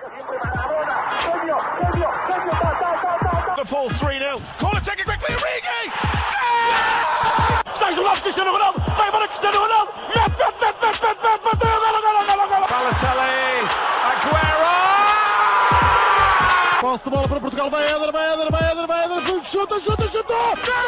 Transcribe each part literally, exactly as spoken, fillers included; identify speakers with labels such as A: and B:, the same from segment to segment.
A: Liverpool three nil. Corner taken quickly, Origi!
B: Está isolado Cristiano Ronaldo, vai embora Cristiano Ronaldo, mete, mete, mete, mete, mete, mete, bateu, golo, golo, golo, golo.
A: Balotelli, Aguero!
C: Posse de bola para Portugal, vai Éder, vai Éder, vai Éder, vai Éder, chuta, chuta, chuta!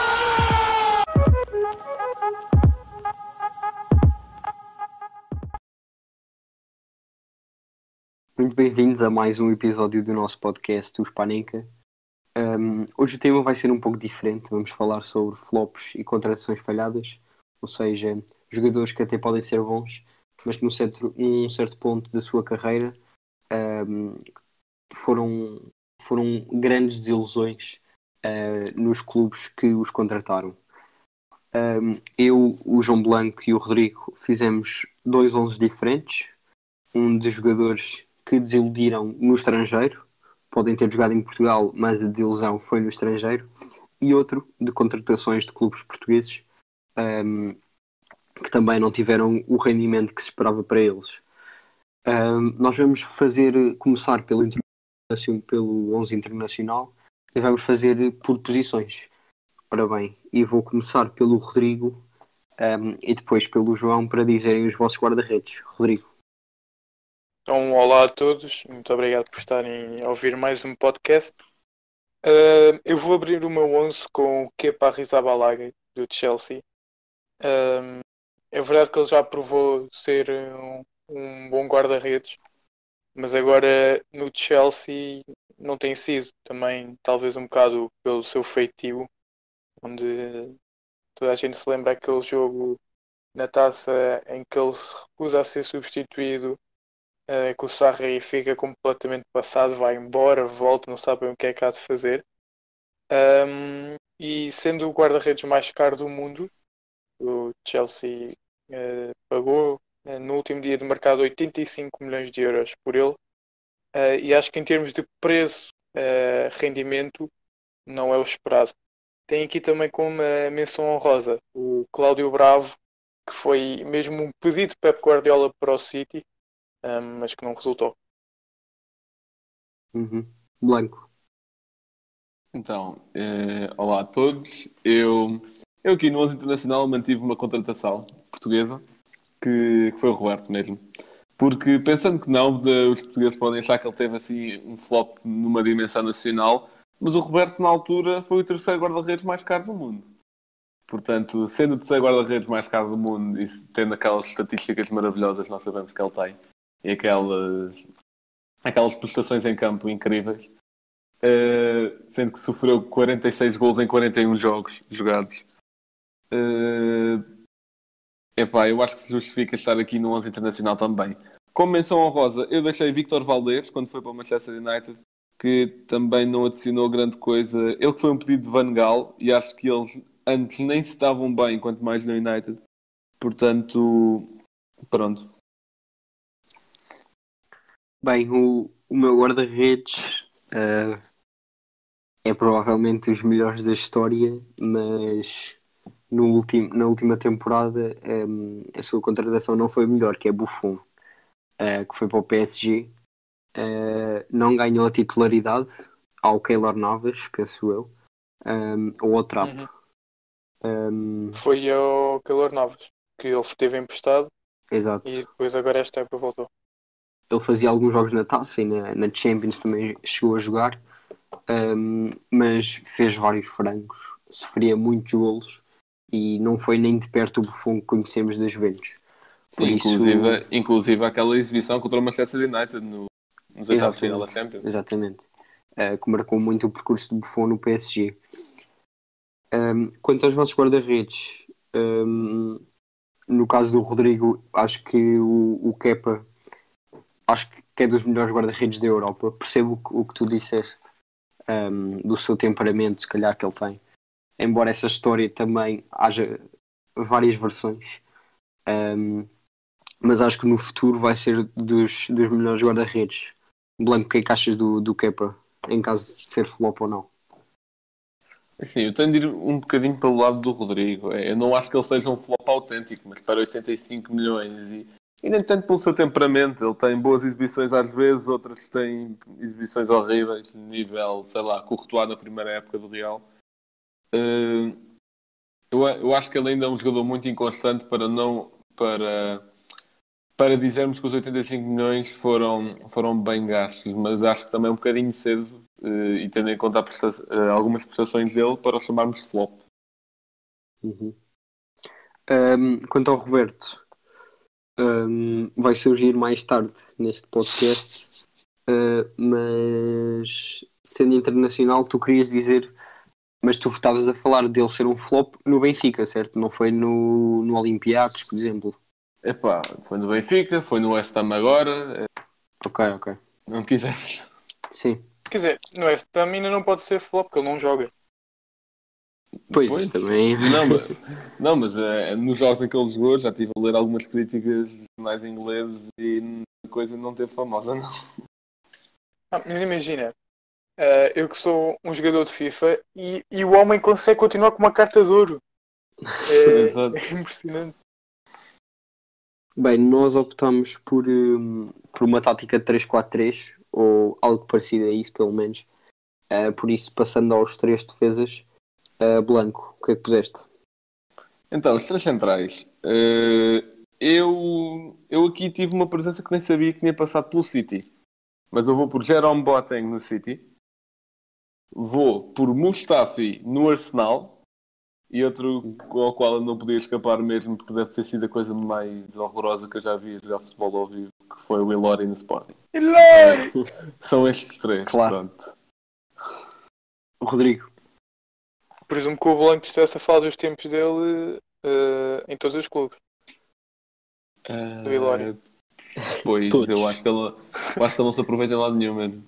D: Muito bem-vindos a mais um episódio do nosso podcast, o Spanenka. Um, hoje o tema vai ser um pouco diferente. Vamos falar sobre flops e contratações falhadas, ou seja, jogadores que até podem ser bons, mas que num certo, num certo ponto da sua carreira um, foram, foram grandes desilusões uh, nos clubes que os contrataram. Um, eu, o João Blanco e o Rodrigo fizemos dois onze diferentes, um de jogadores que desiludiram no estrangeiro, podem ter jogado em Portugal, mas a desilusão foi no estrangeiro, e outro de contratações de clubes portugueses um, que também não tiveram o rendimento que se esperava para eles. Um, nós vamos fazer, começar pelo, pelo onze internacional e vamos fazer por posições. Ora bem, e vou começar pelo Rodrigo um, e depois pelo João para dizerem os vossos guarda-redes. Rodrigo.
E: Então, olá a todos, muito obrigado por estarem a ouvir mais um podcast. Uh, eu vou abrir o meu onze com o Kepa Arrizabalaga, do Chelsea. Uh, é verdade que ele já provou ser um, um bom guarda-redes, mas agora no Chelsea não tem sido, também talvez um bocado pelo seu feitio, onde toda a gente se lembra aquele jogo na taça em que ele se recusa a ser substituído. Uh, que o Sarri fica completamente passado, vai embora, volta, não sabem o que é que há de fazer. Um, e sendo o guarda-redes mais caro do mundo, o Chelsea uh, pagou uh, no último dia de mercado oitenta e cinco milhões de euros por ele. Uh, e acho que em termos de preço, uh, rendimento, não é o esperado. Tem aqui também como uh, menção honrosa o Cláudio Bravo, que foi mesmo um pedido de Pep Guardiola para o City, Um, mas que não resultou.
D: Uhum. Blanco.
F: Então, eh, olá a todos. Eu, eu aqui no onze Internacional mantive uma contratação portuguesa que, que foi o Roberto mesmo. Porque pensando que não, de, os portugueses podem achar que ele teve assim um flop numa dimensão nacional, mas o Roberto na altura foi o terceiro guarda-redes mais caro do mundo. Portanto, sendo o terceiro guarda-redes mais caro do mundo e tendo aquelas estatísticas maravilhosas que nós sabemos que ele tem, e aquelas, aquelas prestações em campo incríveis, uh, sendo que sofreu quarenta e seis gols em quarenta e um jogos jogados. Uh, epá, eu acho que se justifica estar aqui no onze internacional também. Como menção honrosa, eu deixei Víctor Valdés, quando foi para o Manchester United, que também não adicionou grande coisa. Ele que foi um pedido de Van Gaal, e acho que eles antes nem se estavam bem, quanto mais no United. Portanto, pronto.
D: Bem, o, o meu guarda-redes uh, é provavelmente os melhores da história, mas no ultim, na última temporada um, a sua contratação não foi melhor, que é Buffon, uh, que foi para o P S G. Uh, não ganhou a titularidade ao Keylor Navas, penso eu, um, ou ao Trapp.
E: Uhum. Um, foi ao Keylor Navas, que ele teve emprestado.
D: Exato.
E: E depois agora esta época voltou.
D: Ele fazia alguns jogos na Taça e na, na Champions também chegou a jogar, um, mas fez vários frangos, sofria muitos golos e não foi nem de perto o Buffon que conhecemos das Juventus.
F: Sim, isso... inclusive, inclusive aquela exibição contra o Manchester United no, nos oitavos de final da Champions.
D: Exatamente, uh, que marcou muito o percurso do Buffon no P S G. Um, quanto aos vossos guarda-redes, um, no caso do Rodrigo, acho que o, o Kepa acho que é dos melhores guarda-redes da Europa. Percebo o que, o que tu disseste um, do seu temperamento, se calhar, que ele tem. Embora essa história também haja várias versões. Um, mas acho que no futuro vai ser dos, dos melhores guarda-redes. Blanco, o que é que achas do, do Kepa, em caso de ser flop ou não?
F: Sim, eu tenho de ir um bocadinho pelo lado do Rodrigo. Eu não acho que ele seja um flop autêntico, mas para oitenta e cinco milhões e E nem tanto pelo seu temperamento, ele tem boas exibições às vezes, outras têm exibições horríveis, nível, sei lá, Courtois na primeira época do Real. Uh, eu, eu acho que ele ainda é um jogador muito inconstante para não para, para dizermos que os oitenta e cinco milhões foram, foram bem gastos, mas acho que também é um bocadinho cedo, uh, e tendo em conta a presta- uh, algumas prestações dele, para o chamarmos de flop.
D: Uhum. Um, quanto ao Roberto, um, vai surgir mais tarde neste podcast, uh, mas sendo internacional, tu querias dizer, mas tu estavas a falar dele ser um flop no Benfica, certo? Não foi no, no Olympiacos, por exemplo?
F: Epá, foi no Benfica, foi no West Ham agora, eh,
D: Ok, ok.
F: não quiseres.
D: Sim,
E: Quer dizer, no West Ham ainda não pode ser flop, porque ele não joga.
D: pois,
F: Pois.
D: isso também.
F: Não, mas, não, mas eh, nos jogos em que ele jogou, já estive a ler algumas críticas mais ingleses e a coisa não teve famosa, não.
E: Ah, mas imagina, eh, eu que sou um jogador de FIFA e, e o homem consegue continuar com uma carta de ouro. É,
F: Exato.
E: é impressionante.
D: Bem, nós optamos por, hum, por uma tática de três quatro três, ou algo parecido a isso, pelo menos. Uh, por isso, passando aos três defesas, uh, Blanco, o que é que puseste?
F: Então, os três centrais. Eh, eu, eu aqui tive uma presença que nem sabia que tinha passado pelo City. Mas eu vou por Jerome Boateng no City. Vou por Mustafi no Arsenal. E outro ao qual eu não podia escapar mesmo, porque deve ter sido a coisa mais horrorosa que eu já vi a jogar futebol ao vivo, que foi o Ilori no Sporting.
E: Ilori!
F: São estes três,
D: Claro.
F: pronto.
D: Rodrigo.
E: Presumo que o Blanco estivesse a falar dos tempos dele eh, em todos os clubes. Do Ilori.
F: Uh, pois,
D: Todos.
F: eu acho, que ele, eu acho que ele não se aproveita em lado nenhum mesmo.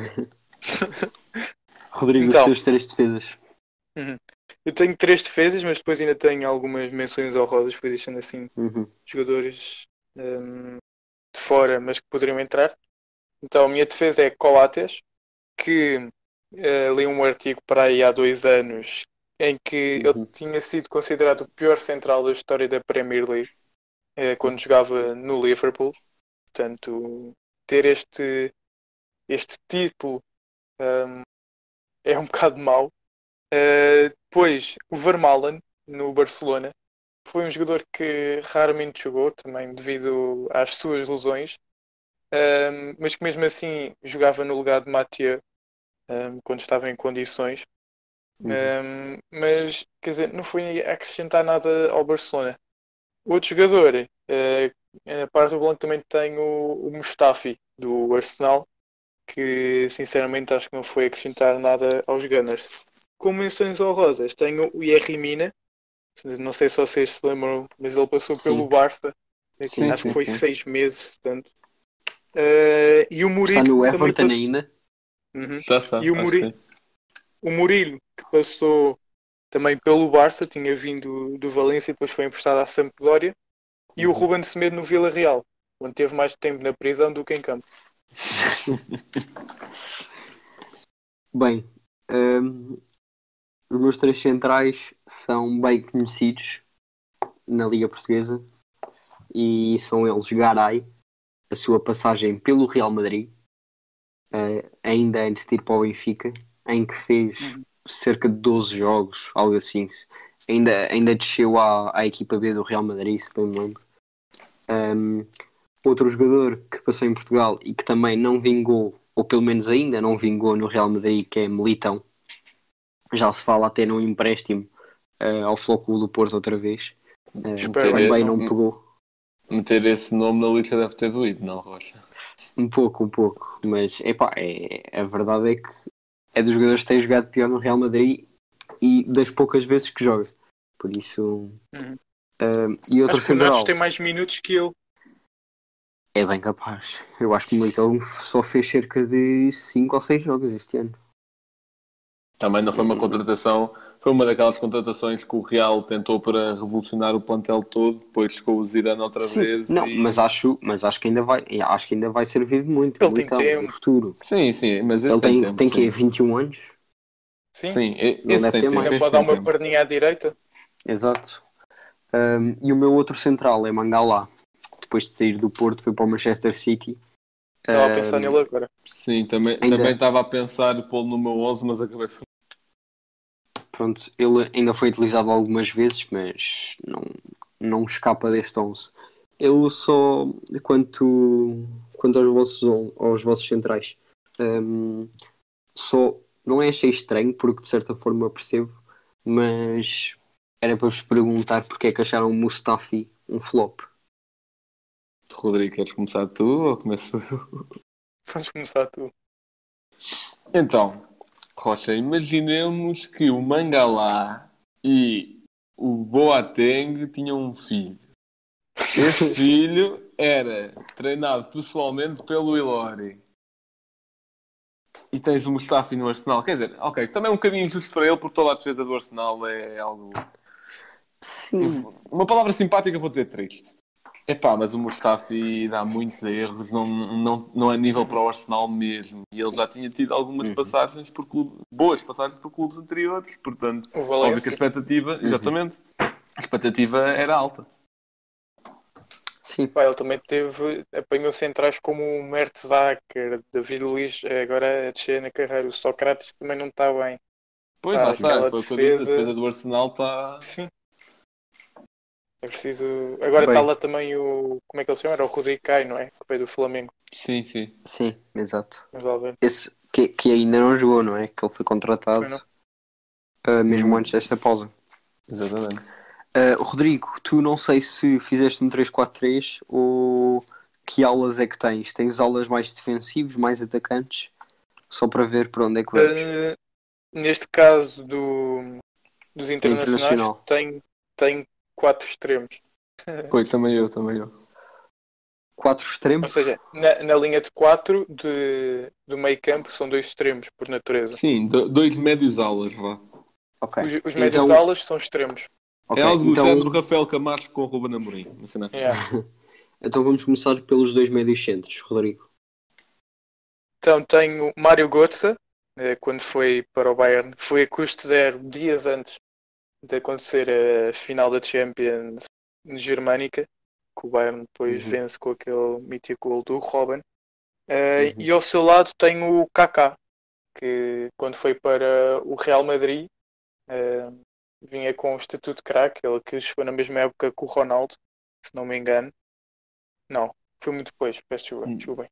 D: Rodrigo,
E: Então.
D: os teus três defesas.
E: Uhum. Eu tenho três defesas, mas depois ainda tenho algumas menções honrosas, fui deixando assim
D: Uhum.
E: jogadores hum, de fora, mas que poderiam entrar. Então a minha defesa é Coates, que uh, li um artigo para aí há dois anos em que
D: Uhum.
E: ele tinha sido considerado o pior central da história da Premier League uh, quando jogava no Liverpool. Portanto, ter este, este título um, é um bocado mau. Uh, depois, o Vermaelen, no Barcelona, foi um jogador que raramente jogou, também devido às suas lesões, um, mas que mesmo assim jogava no lugar de Mathieu, um, quando estava em condições.
D: Uhum.
E: Um, mas, quer dizer, não foi acrescentar nada ao Barcelona. Outro jogador, uh, na parte do Blanco também tem o, o Mustafi, do Arsenal, que sinceramente acho que não foi acrescentar nada aos Gunners. Como menções honrosas, tenho o Yerry Mina, não sei se vocês se lembram, mas ele passou
D: Sim.
E: pelo Barça, aqui,
D: Sim,
E: acho
F: sim,
E: que foi
F: sim.
E: seis meses, tanto. Uh, e o Murilo
D: Está no
E: também
D: Everton
E: passou...
D: ainda.
E: Uhum.
F: Já está,
E: E o
F: acho
E: Murilo,
F: que sim.
E: o Murilo, que passou também pelo Barça, tinha vindo do Valência e depois foi emprestado à Sampdoria. E o Ruben Semedo no Vila Real, onde teve mais tempo na prisão do que em campo.
D: Bem, hum, os meus três centrais são bem conhecidos na Liga Portuguesa e são eles Garay, a sua passagem pelo Real Madrid, uh, ainda antes de ir para o Benfica, em que fez
E: Uhum.
D: cerca de doze jogos, algo assim. Ainda, ainda desceu à, à equipa B do Real Madrid, se bem me lembro. Um, outro jogador que passou em Portugal e que também não vingou, ou pelo menos ainda não vingou no Real Madrid, que é Militão. Já se fala até num empréstimo uh, ao Flóculo do Porto outra vez. Uh,
E: Espero
D: também
E: bem que
D: não
E: não.
D: pegou.
F: Meter esse nome na lista deve ter doído, não, Rocha?
D: Um pouco, um pouco. Mas epá, é, a verdade é que é dos jogadores que têm jogado pior no Real Madrid e das poucas vezes que joga. Por isso...
E: Uhum.
D: Uh, e outro
E: Acho que o Nacho
D: central
E: tem mais minutos que ele.
D: é bem capaz. Eu acho que o Militão só fez cerca de cinco ou seis jogos este ano.
F: Também não foi uma contratação, foi uma daquelas contratações que o Real tentou para revolucionar o plantel todo, depois chegou o Zidane outra
D: Sim,
F: vez.
D: não,
F: e...
D: mas acho, mas acho que ainda vai, acho que ainda vai servir de muito
E: Ele
D: o
E: tem
D: Militão
E: tempo.
D: no futuro.
F: Sim, sim, mas esse
D: Ele
F: tem,
D: tem,
F: tempo.
D: tem
F: sim.
D: quê? vinte e um anos?
E: Sim,
F: Sim, e-
D: Não
F: esse
D: deve
F: tem
D: ter
F: tempo.
D: mais.
E: ainda
F: Esse
E: pode dar
F: tem
E: uma
F: tempo.
E: perninha à direita.
D: Exato. Um, e o meu outro central é Mangala, depois de sair do Porto foi para o Manchester City.
E: Estava a pensar
D: Um,
E: nele agora.
F: Sim, também,
D: Ainda-
F: também estava a pensar pô-lo no meu onze, mas acabei por...
D: Pronto, ele ainda foi utilizado algumas vezes, mas não, não escapa deste onze. Eu só, quanto, quanto aos vossos, on- aos vossos centrais, hum, só não é achei estranho, porque de certa forma percebo, mas era para vos perguntar porque é que acharam o Mustafi um flop.
F: Rodrigo, queres começar tu ou começo eu?
E: Vamos começar tu.
F: Então, Rocha, imaginemos que o Mangalá e o Boateng tinham um filho. Esse filho era treinado pessoalmente pelo Ilori. E tens o Mustafi no Arsenal. Quer dizer, ok, também é um bocadinho injusto para ele, porque toda a defesa do Arsenal é algo...
D: Sim,
F: Uma palavra simpática, vou dizer triste. Epá, mas o Mustafi dá muitos erros, não, não, não é nível para o Arsenal mesmo. E ele já tinha tido algumas
D: Uhum.
F: passagens por clubes, boas passagens por clubes anteriores, portanto,
E: O
F: óbvio que a
E: Valência.
F: expectativa,
D: Uhum.
F: exatamente, a expectativa era alta.
D: sim.
E: Pá, ele também teve, apanhou centrais como o Mertesacker, David Luiz, agora a descer na carreira. O Sócrates também não está bem.
F: Pois,
E: Pá,
F: lá está,
E: aquela
F: foi o que eu disse, a
E: defesa-
F: defesa do Arsenal está...
E: Sim. É preciso. Agora
D: Bem.
E: está lá também o. Como é que ele se chama? Era o Rodrigo Caio, não é? Que veio do Flamengo.
F: Sim, sim.
D: Sim, exato.
E: Vamos lá ver.
D: Esse que, que ainda não jogou, não é? Que ele foi contratado
E: Foi, não?
D: uh, mesmo
F: Hum.
D: antes desta pausa.
F: Exatamente.
D: Uh, Rodrigo, tu não sei se fizeste um três quatro três ou que aulas é que tens? Tens aulas mais defensivos, mais atacantes? Só para ver para onde é que vamos.
E: Uh, neste caso do, dos internacionais,
D: internacional.
E: tem, tem quatro extremos.
F: Pois, também eu, também eu.
D: Quatro
E: Ou
D: extremos?
E: seja, na, na linha de quatro de, do meio campo são dois extremos, por natureza.
F: Sim, do- dois médios aulas, vá.
D: Ok.
E: Os, os médios
D: Então-
E: alas são extremos.
D: ok,
F: É algo do
D: então,
F: género Rafael Camacho com o Ruben Amorim. Uma cena assim.
E: Yeah.
D: então vamos começar pelos dois médios centros, Rodrigo.
E: Então tenho Mário Götze, eh, quando foi para o Bayern, foi a custo zero dias antes de acontecer a final da Champions germânica, que o Bayern depois
D: Uhum.
E: vence com aquele mítico gol do Robben. Eh,
D: Uhum.
E: E ao seu lado tenho o Kaká, que quando foi para o Real Madrid eh, vinha com o estatuto de craque, ele que chegou na mesma época que o Ronaldo, se não me engano. Não, foi muito depois, peço desculpa,
F: Hum.
E: desculpem.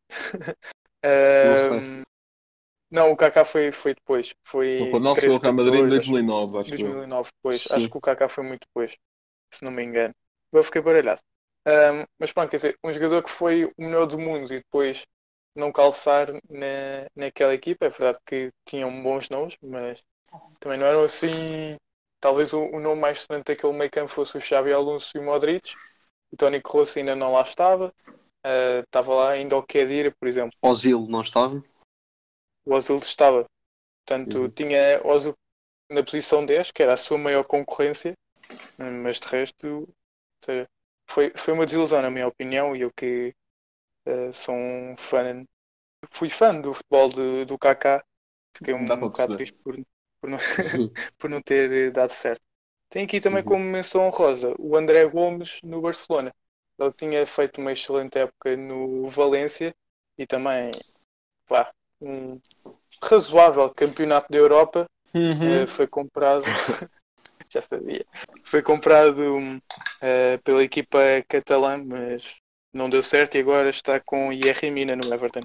D: Não sei.
E: Ahm, não, o Kaká foi, foi depois. Foi
F: O Ronaldo
E: treze,
F: chegou ao Real Madrid em
E: catorze,
F: dois mil e nove, acho
E: acho-
F: que eu.
E: dois mil e nove depois.
D: Sim.
E: Acho que o Kaká foi muito depois, se não me engano. Eu fiquei baralhado. Ahm, mas pronto, quer dizer, um jogador que foi o melhor do mundo e depois não calçar na, naquela equipa. É verdade que tinham bons nomes, mas também não eram assim. Talvez o, o nome mais sonante daquele meio campo fosse o Xabi Alonso e o Modric. O Toni Kroos ainda não lá estava. Ah, estava lá ainda o Khedira, por exemplo.
D: Ozil não estava?
E: O Ozil estava. Portanto,
D: Uhum.
E: tinha Ozil na posição dez, que era a sua maior concorrência, mas de resto, ou seja, foi, foi uma desilusão, na minha opinião, e eu que eh, sou um fã, fui fã do futebol de, do Kaká, fiquei um
F: Dá para
E: bocado
F: perceber.
E: triste por, por, não, por não ter eh, dado certo. Tem aqui também
D: Uhum.
E: como menção honrosa o André Gomes no Barcelona. Ele tinha feito uma excelente época no Valência e também pá, um razoável campeonato da Europa.
F: Uhum.
E: Uh, foi comprado já sabia foi comprado uh, pela equipa catalã, mas não deu certo e agora está com Yerry Mina no Everton.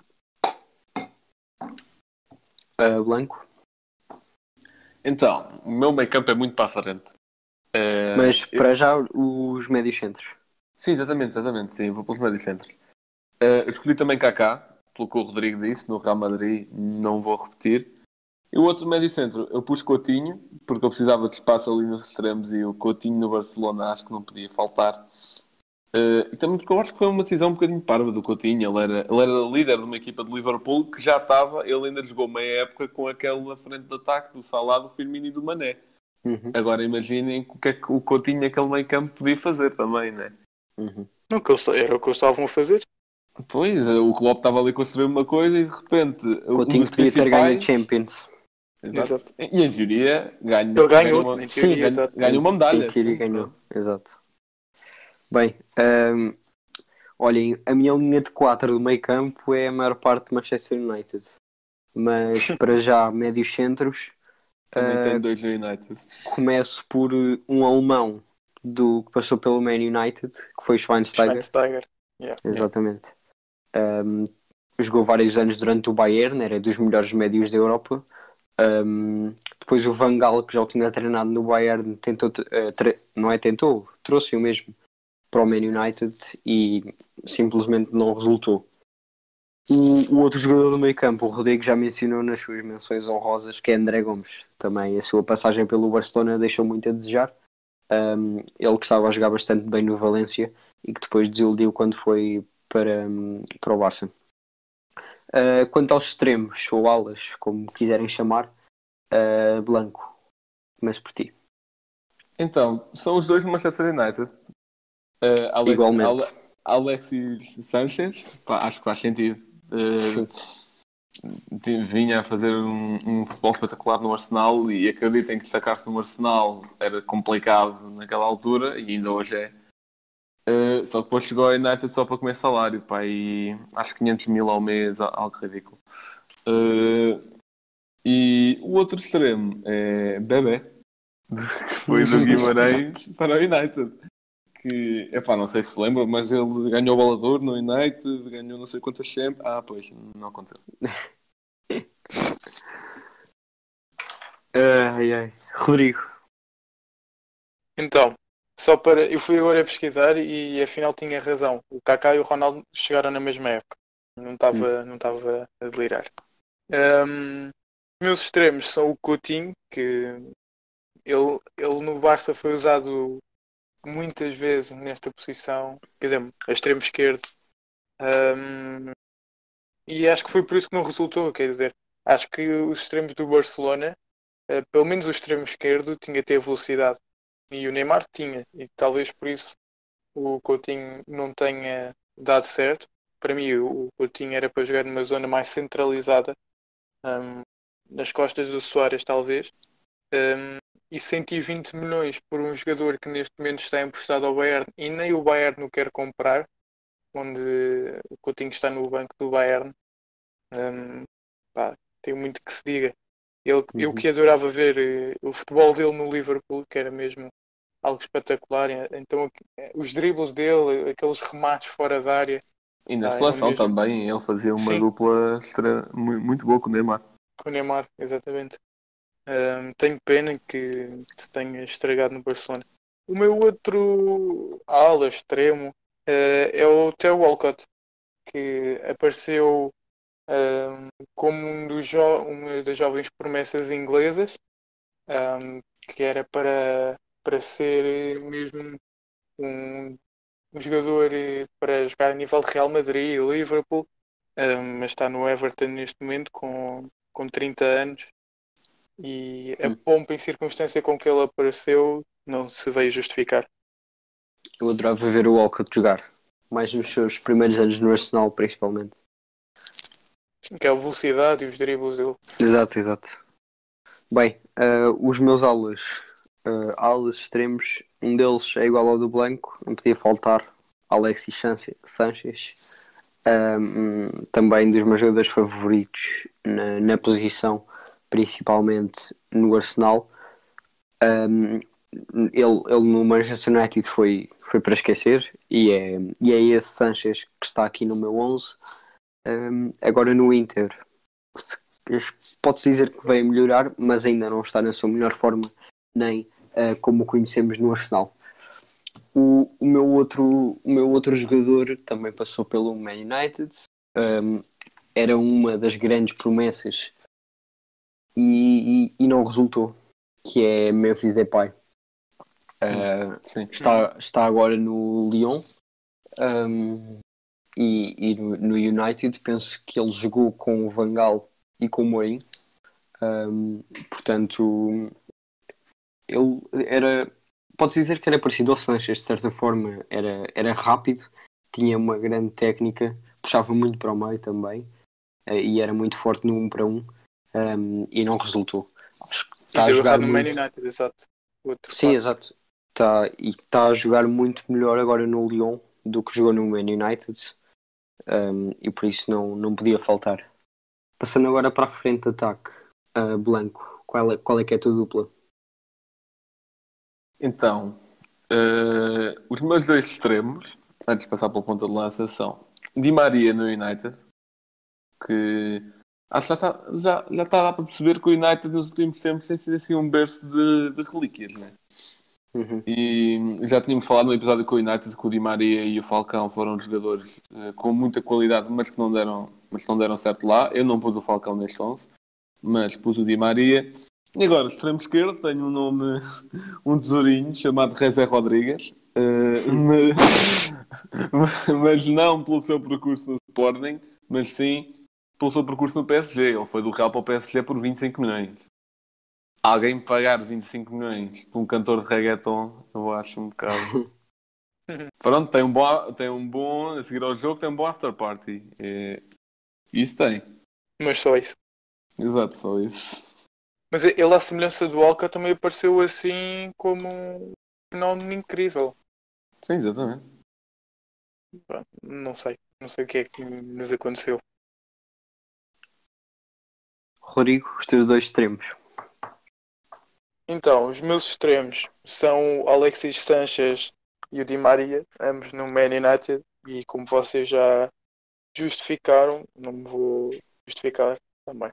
D: Uh, Blanco?
F: Então, o meu meio campo é muito para a frente. Eh,
D: Mas
F: eu-
D: para já os médios centros.
F: Sim, exatamente, exatamente. Sim, vou pelos médios centros. Eh, eu escolhi também Kaká, pelo que o Rodrigo disse, no Real Madrid, não vou repetir. E o outro médio centro, eu pus Coutinho, porque eu precisava de espaço ali nos extremos e o Coutinho no Barcelona acho que não podia faltar. Eh, e também porque eu acho que foi uma decisão um bocadinho parva do Coutinho. Ele era, ele era líder de uma equipa de Liverpool que já estava, ele ainda jogou meia época com aquela frente de ataque do Salah, do Firmino e do Mané.
D: Uhum.
F: Agora imaginem o que é que o Coutinho naquele meio campo podia fazer também, né?
D: Uhum.
E: Não, que eles, era o que eles estavam a fazer.
F: Pois, o Klopp estava ali a construir uma coisa e de repente um
D: Coutinho
F: dos
D: podia ter ganho a
F: principais-
D: Champions.
F: Exato.
E: Exato.
F: E em teoria ganha,
E: Ele ganhou,
F: uma,
E: em
D: Sim,
E: teoria,
F: ganha,
E: exato.
F: ganha uma medalha.
D: Em teoria
F: sim,
D: ganhou.
F: pronto.
D: Exato. Bem, um, Olhem, a minha linha de quatro do meio campo é a maior parte de Manchester United. Mas para já, médios centros,
F: Também
D: uh,
F: tenho dois no United.
D: começo por um alemão do, que passou pelo Man United, que foi Schweinsteiger.
E: Schweinsteiger. Yeah.
D: Exatamente. Um, jogou vários anos durante o Bayern, era dos melhores médios da Europa. Um, depois o Van Gaal, que já o tinha treinado no Bayern, tentou, uh, tre- não é tentou, trouxe o mesmo para o Man United e simplesmente não resultou. O, o outro jogador do meio campo, o Rodrigo, já mencionou nas suas menções honrosas, que é André Gomes. Também a sua passagem pelo Barcelona deixou muito a desejar. Um, ele que estava a jogar bastante bem no Valência e que depois desiludiu quando foi para, um, para o Barça. Uh, quanto aos extremos, ou alas, como quiserem chamar, uh, Blanco, começo por ti.
F: Então, são os dois do Manchester United. Uh, Alex,
D: Igualmente.
F: Ale, Alexis Sanchez, pá, acho que faz sentido. Uh, vinha a fazer um, um futebol espetacular no Arsenal e acreditem que destacar-se no Arsenal era complicado naquela altura e ainda hoje é. Uh, só que depois chegou ao United só para comer salário, pá, e acho que quinhentos mil ao mês, algo ridículo. Uh, e o outro extremo é Bebé, que foi do Guimarães para o United. Que, epá, não sei se se lembra, mas ele ganhou o Bola de Ouro no United, ganhou não sei quantas sempre. Ah, pois, não aconteceu.
D: Ai, ai. Rodrigo.
E: Então, só para. Eu fui agora a pesquisar e afinal tinha razão. O Kaká e o Ronaldo chegaram na mesma época. Não estava não estava a delirar. Um, meus extremos são o Coutinho, que ele, ele no Barça foi usado muitas vezes nesta posição, quer dizer, a extremo esquerdo. Um, e acho que foi por isso que não resultou, quer dizer, acho que os extremos do Barcelona, uh, pelo menos o extremo esquerdo, tinha que ter velocidade. E o Neymar tinha, e talvez por isso o Coutinho não tenha dado certo. Para mim, o Coutinho era para jogar numa zona mais centralizada, um, nas costas do Suárez, talvez. Um, e cento e vinte milhões por um jogador que neste momento está emprestado ao Bayern e nem o Bayern o quer comprar, onde o Coutinho está no banco do Bayern. Um, pá, tem muito que se diga. Ele, uhum. Eu que adorava ver uh, o futebol dele no Liverpool, que era mesmo algo espetacular. Então os dribles dele, aqueles remates fora da área.
F: E na ah, seleção também, ele fazia uma Sim. dupla extra, muito boa com o Neymar.
E: Com o Neymar, exatamente. Um, tenho pena que se tenha estragado no Barcelona. O meu outro ala extremo uh, é o Theo Walcott, que apareceu um, como um dos jo- uma das jovens promessas inglesas, um, que era para, para ser mesmo um, um jogador para jogar a nível de Real Madrid e Liverpool, um, mas está no Everton neste momento com, com trinta anos. E a pompa em circunstância com que ele apareceu não se veio justificar.
D: Eu adorava ver o Walcott jogar, mais nos seus primeiros anos no Arsenal, principalmente.
E: Que é a velocidade e os dribles dele.
D: Exato, exato. Bem, uh, os meus alas, uh, alas extremos, um deles é igual ao do Blanco, não podia faltar Alexis Sanchez, um, também dos meus jogadores favoritos na, na posição, principalmente no Arsenal. Um, ele, ele no Manchester United foi, foi para esquecer e é, e é esse Sanchez que está aqui no meu onze. Um, agora no Inter pode-se dizer que veio melhorar, mas ainda não está na sua melhor forma, nem uh, como o conhecemos no Arsenal. O, o, meu outro, o meu outro jogador também passou pelo Man United, um, era uma das grandes promessas E, e, e não resultou, que é Memphis Depay. Uh, está, está agora no Lyon um, e, e no, no United. Penso que ele jogou com o Van Gaal e com o Mourinho, um, portanto ele era, pode-se dizer que era parecido ao Sanchez de certa forma, era, era rápido, tinha uma grande técnica, puxava muito para o meio também, uh, e era muito forte no um para um. Um, e não resultou.
E: Está a jogar no muito... Man United, exato.
D: Outro Sim, quatro. Exato. Está, e está a jogar muito melhor agora no Lyon do que jogou no Man United, um, e por isso não, não podia faltar. Passando agora para a frente de ataque, uh, Blanco, qual é, qual é que é a tua dupla?
F: Então, eh, os meus dois extremos, antes de passar para o ponta de lança, são Di Maria no United, que acho que já está, já, já está a dar para perceber que o United nos últimos tempos tem sido assim um berço de, de relíquias, né?
D: Uhum.
F: E já tínhamos falado no episódio com o United que o Di Maria e o Falcão foram jogadores eh, com muita qualidade, mas que não deram, mas que não deram certo lá. Eu não pus o Falcão neste onze, mas pus o Di Maria. E agora, extremo esquerdo, tenho um nome, um tesourinho chamado Rezé Rodrigues, eh, mas, mas não pelo seu percurso no Sporting, mas sim pelo seu percurso no P S G. Ele foi do Real para o P S G por vinte e cinco milhões. Alguém pagar vinte e cinco milhões por um cantor de reggaeton, eu acho um bocado... Pronto, tem um bom, tem um bom, a seguir ao jogo, tem um bom after party. É, isso tem.
E: Mas só isso.
F: Exato, só isso.
E: Mas ele, à semelhança do Walker, também apareceu assim como um fenómeno incrível.
F: Sim, exatamente.
E: Pá, Não sei. Não sei o que é que lhes aconteceu.
D: Rodrigo, os teus dois extremos.
E: Então, os meus extremos são o Alexis Sanchez e o Di Maria, ambos no Man United. E como vocês já justificaram, não me vou justificar também.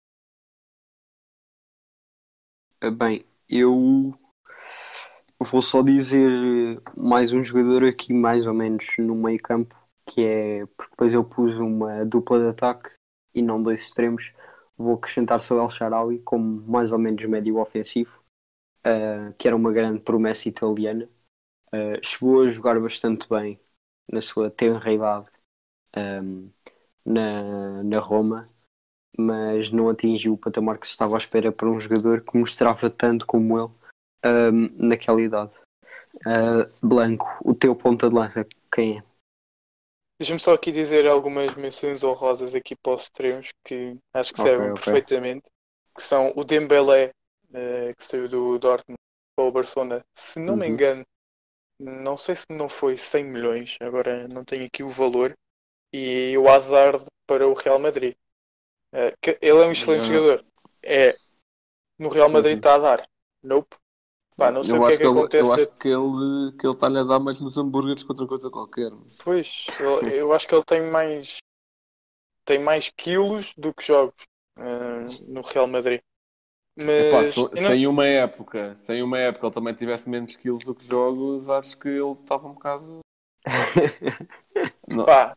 D: Uh, Bem, eu vou só dizer mais um jogador aqui mais ou menos no meio campo, que é, porque depois eu pus uma dupla de ataque e não dois extremos. Vou acrescentar só o El Shaarawy como mais ou menos médio ofensivo, uh, que era uma grande promessa italiana. Uh, chegou a jogar bastante bem na sua tenra idade, um, na, na Roma, mas não atingiu o patamar que se estava à espera para um jogador que mostrava tanto como ele um, naquela idade. Uh, Blanco, o teu ponta de lança, quem é?
E: Deixa-me só aqui dizer algumas menções honrosas aqui para os extremos que acho que
D: Ok,
E: servem
D: ok.
E: perfeitamente. Que são o Dembélé, eh, que saiu do Dortmund para o Barcelona. Se não me
D: Uhum.
E: engano, não sei se não foi cem milhões, agora não tenho aqui o valor. E o Hazard para o Real Madrid. Eh, que ele é um excelente
F: Yeah.
E: jogador. É, no Real Madrid
D: Uhum.
E: está a dar. Nope. Pá, não sei
F: Eu
E: o que é
F: acho
E: que
F: que ele,
E: acontece.
F: eu acho
E: de-
F: que ele, que ele está-lhe a dar mais nos hambúrgueres que outra coisa qualquer.
E: Pois, eu, eu acho que ele tem mais tem mais quilos do que jogos eh, no Real Madrid.
F: Epá,
E: Mas
F: se,
E: eu
F: se
E: não-
F: em uma época, se em uma época ele também tivesse menos skills do que jogos, acho que ele estava um bocado. Não.
E: pá,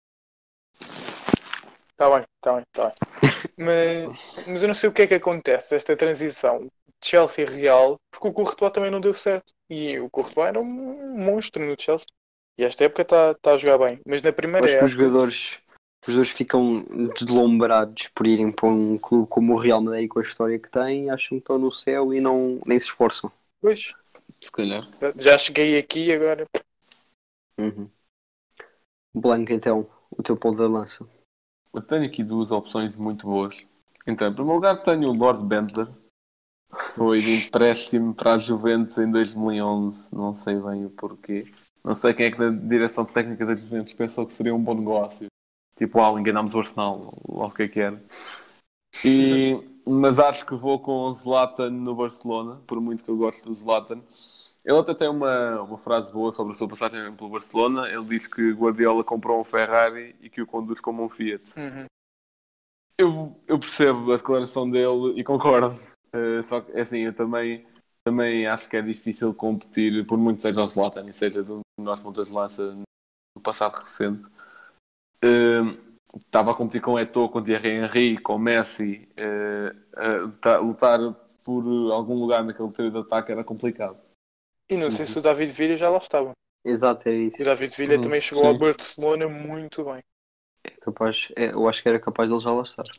E: tá bem, tá bem, tá bem. Mas, mas eu não sei o que é que acontece, esta transição Chelsea-Real, porque o Courtois também não deu certo. E o Courtois era um monstro no Chelsea. E esta época está tá a jogar bem. Mas na
D: Eu
E: primeira
D: acho que os
E: época,
D: jogadores, os jogadores ficam deslumbrados por irem para um clube como o Real Madrid com a história que tem, acham que estão no céu e não, nem se esforçam.
E: pois,
F: Se calhar.
E: já cheguei aqui agora.
D: Uhum. Blanco, então, o teu ponto de lança.
F: Eu tenho aqui duas opções muito boas. Então, em primeiro lugar, tenho o Lord Bender, que foi de empréstimo para a Juventus em dois mil e onze. Não sei bem o porquê. Não sei quem é que da direção técnica da Juventus pensou que seria um bom negócio. Tipo, ah, enganámos o Arsenal, ou o que é que era. E, mas acho que vou com o Zlatan no Barcelona, por muito que eu goste do Zlatan. Ele até tem uma, uma frase boa sobre a sua passagem pelo Barcelona. Ele diz que Guardiola comprou um Ferrari e que o conduz como um Fiat.
E: Uhum.
F: Eu, eu percebo a declaração dele e concordo. Uh, só que, é assim, eu também, também acho que é difícil competir, por muito seja o Zlatan e seja dos melhores pontas de lança no passado recente. Uh, estava a competir com Eto'o, com Thierry Henry, com Messi. Uh, uh, tá- lutar por algum lugar naquele trio de ataque era complicado.
E: E não sei se o David Villa já lá estava.
D: Exato, é isso.
E: O David Villa
F: Hum,
E: também chegou ao
F: sim.
E: Barcelona muito bem.
D: É capaz, é, eu acho que era capaz dele já lá estar.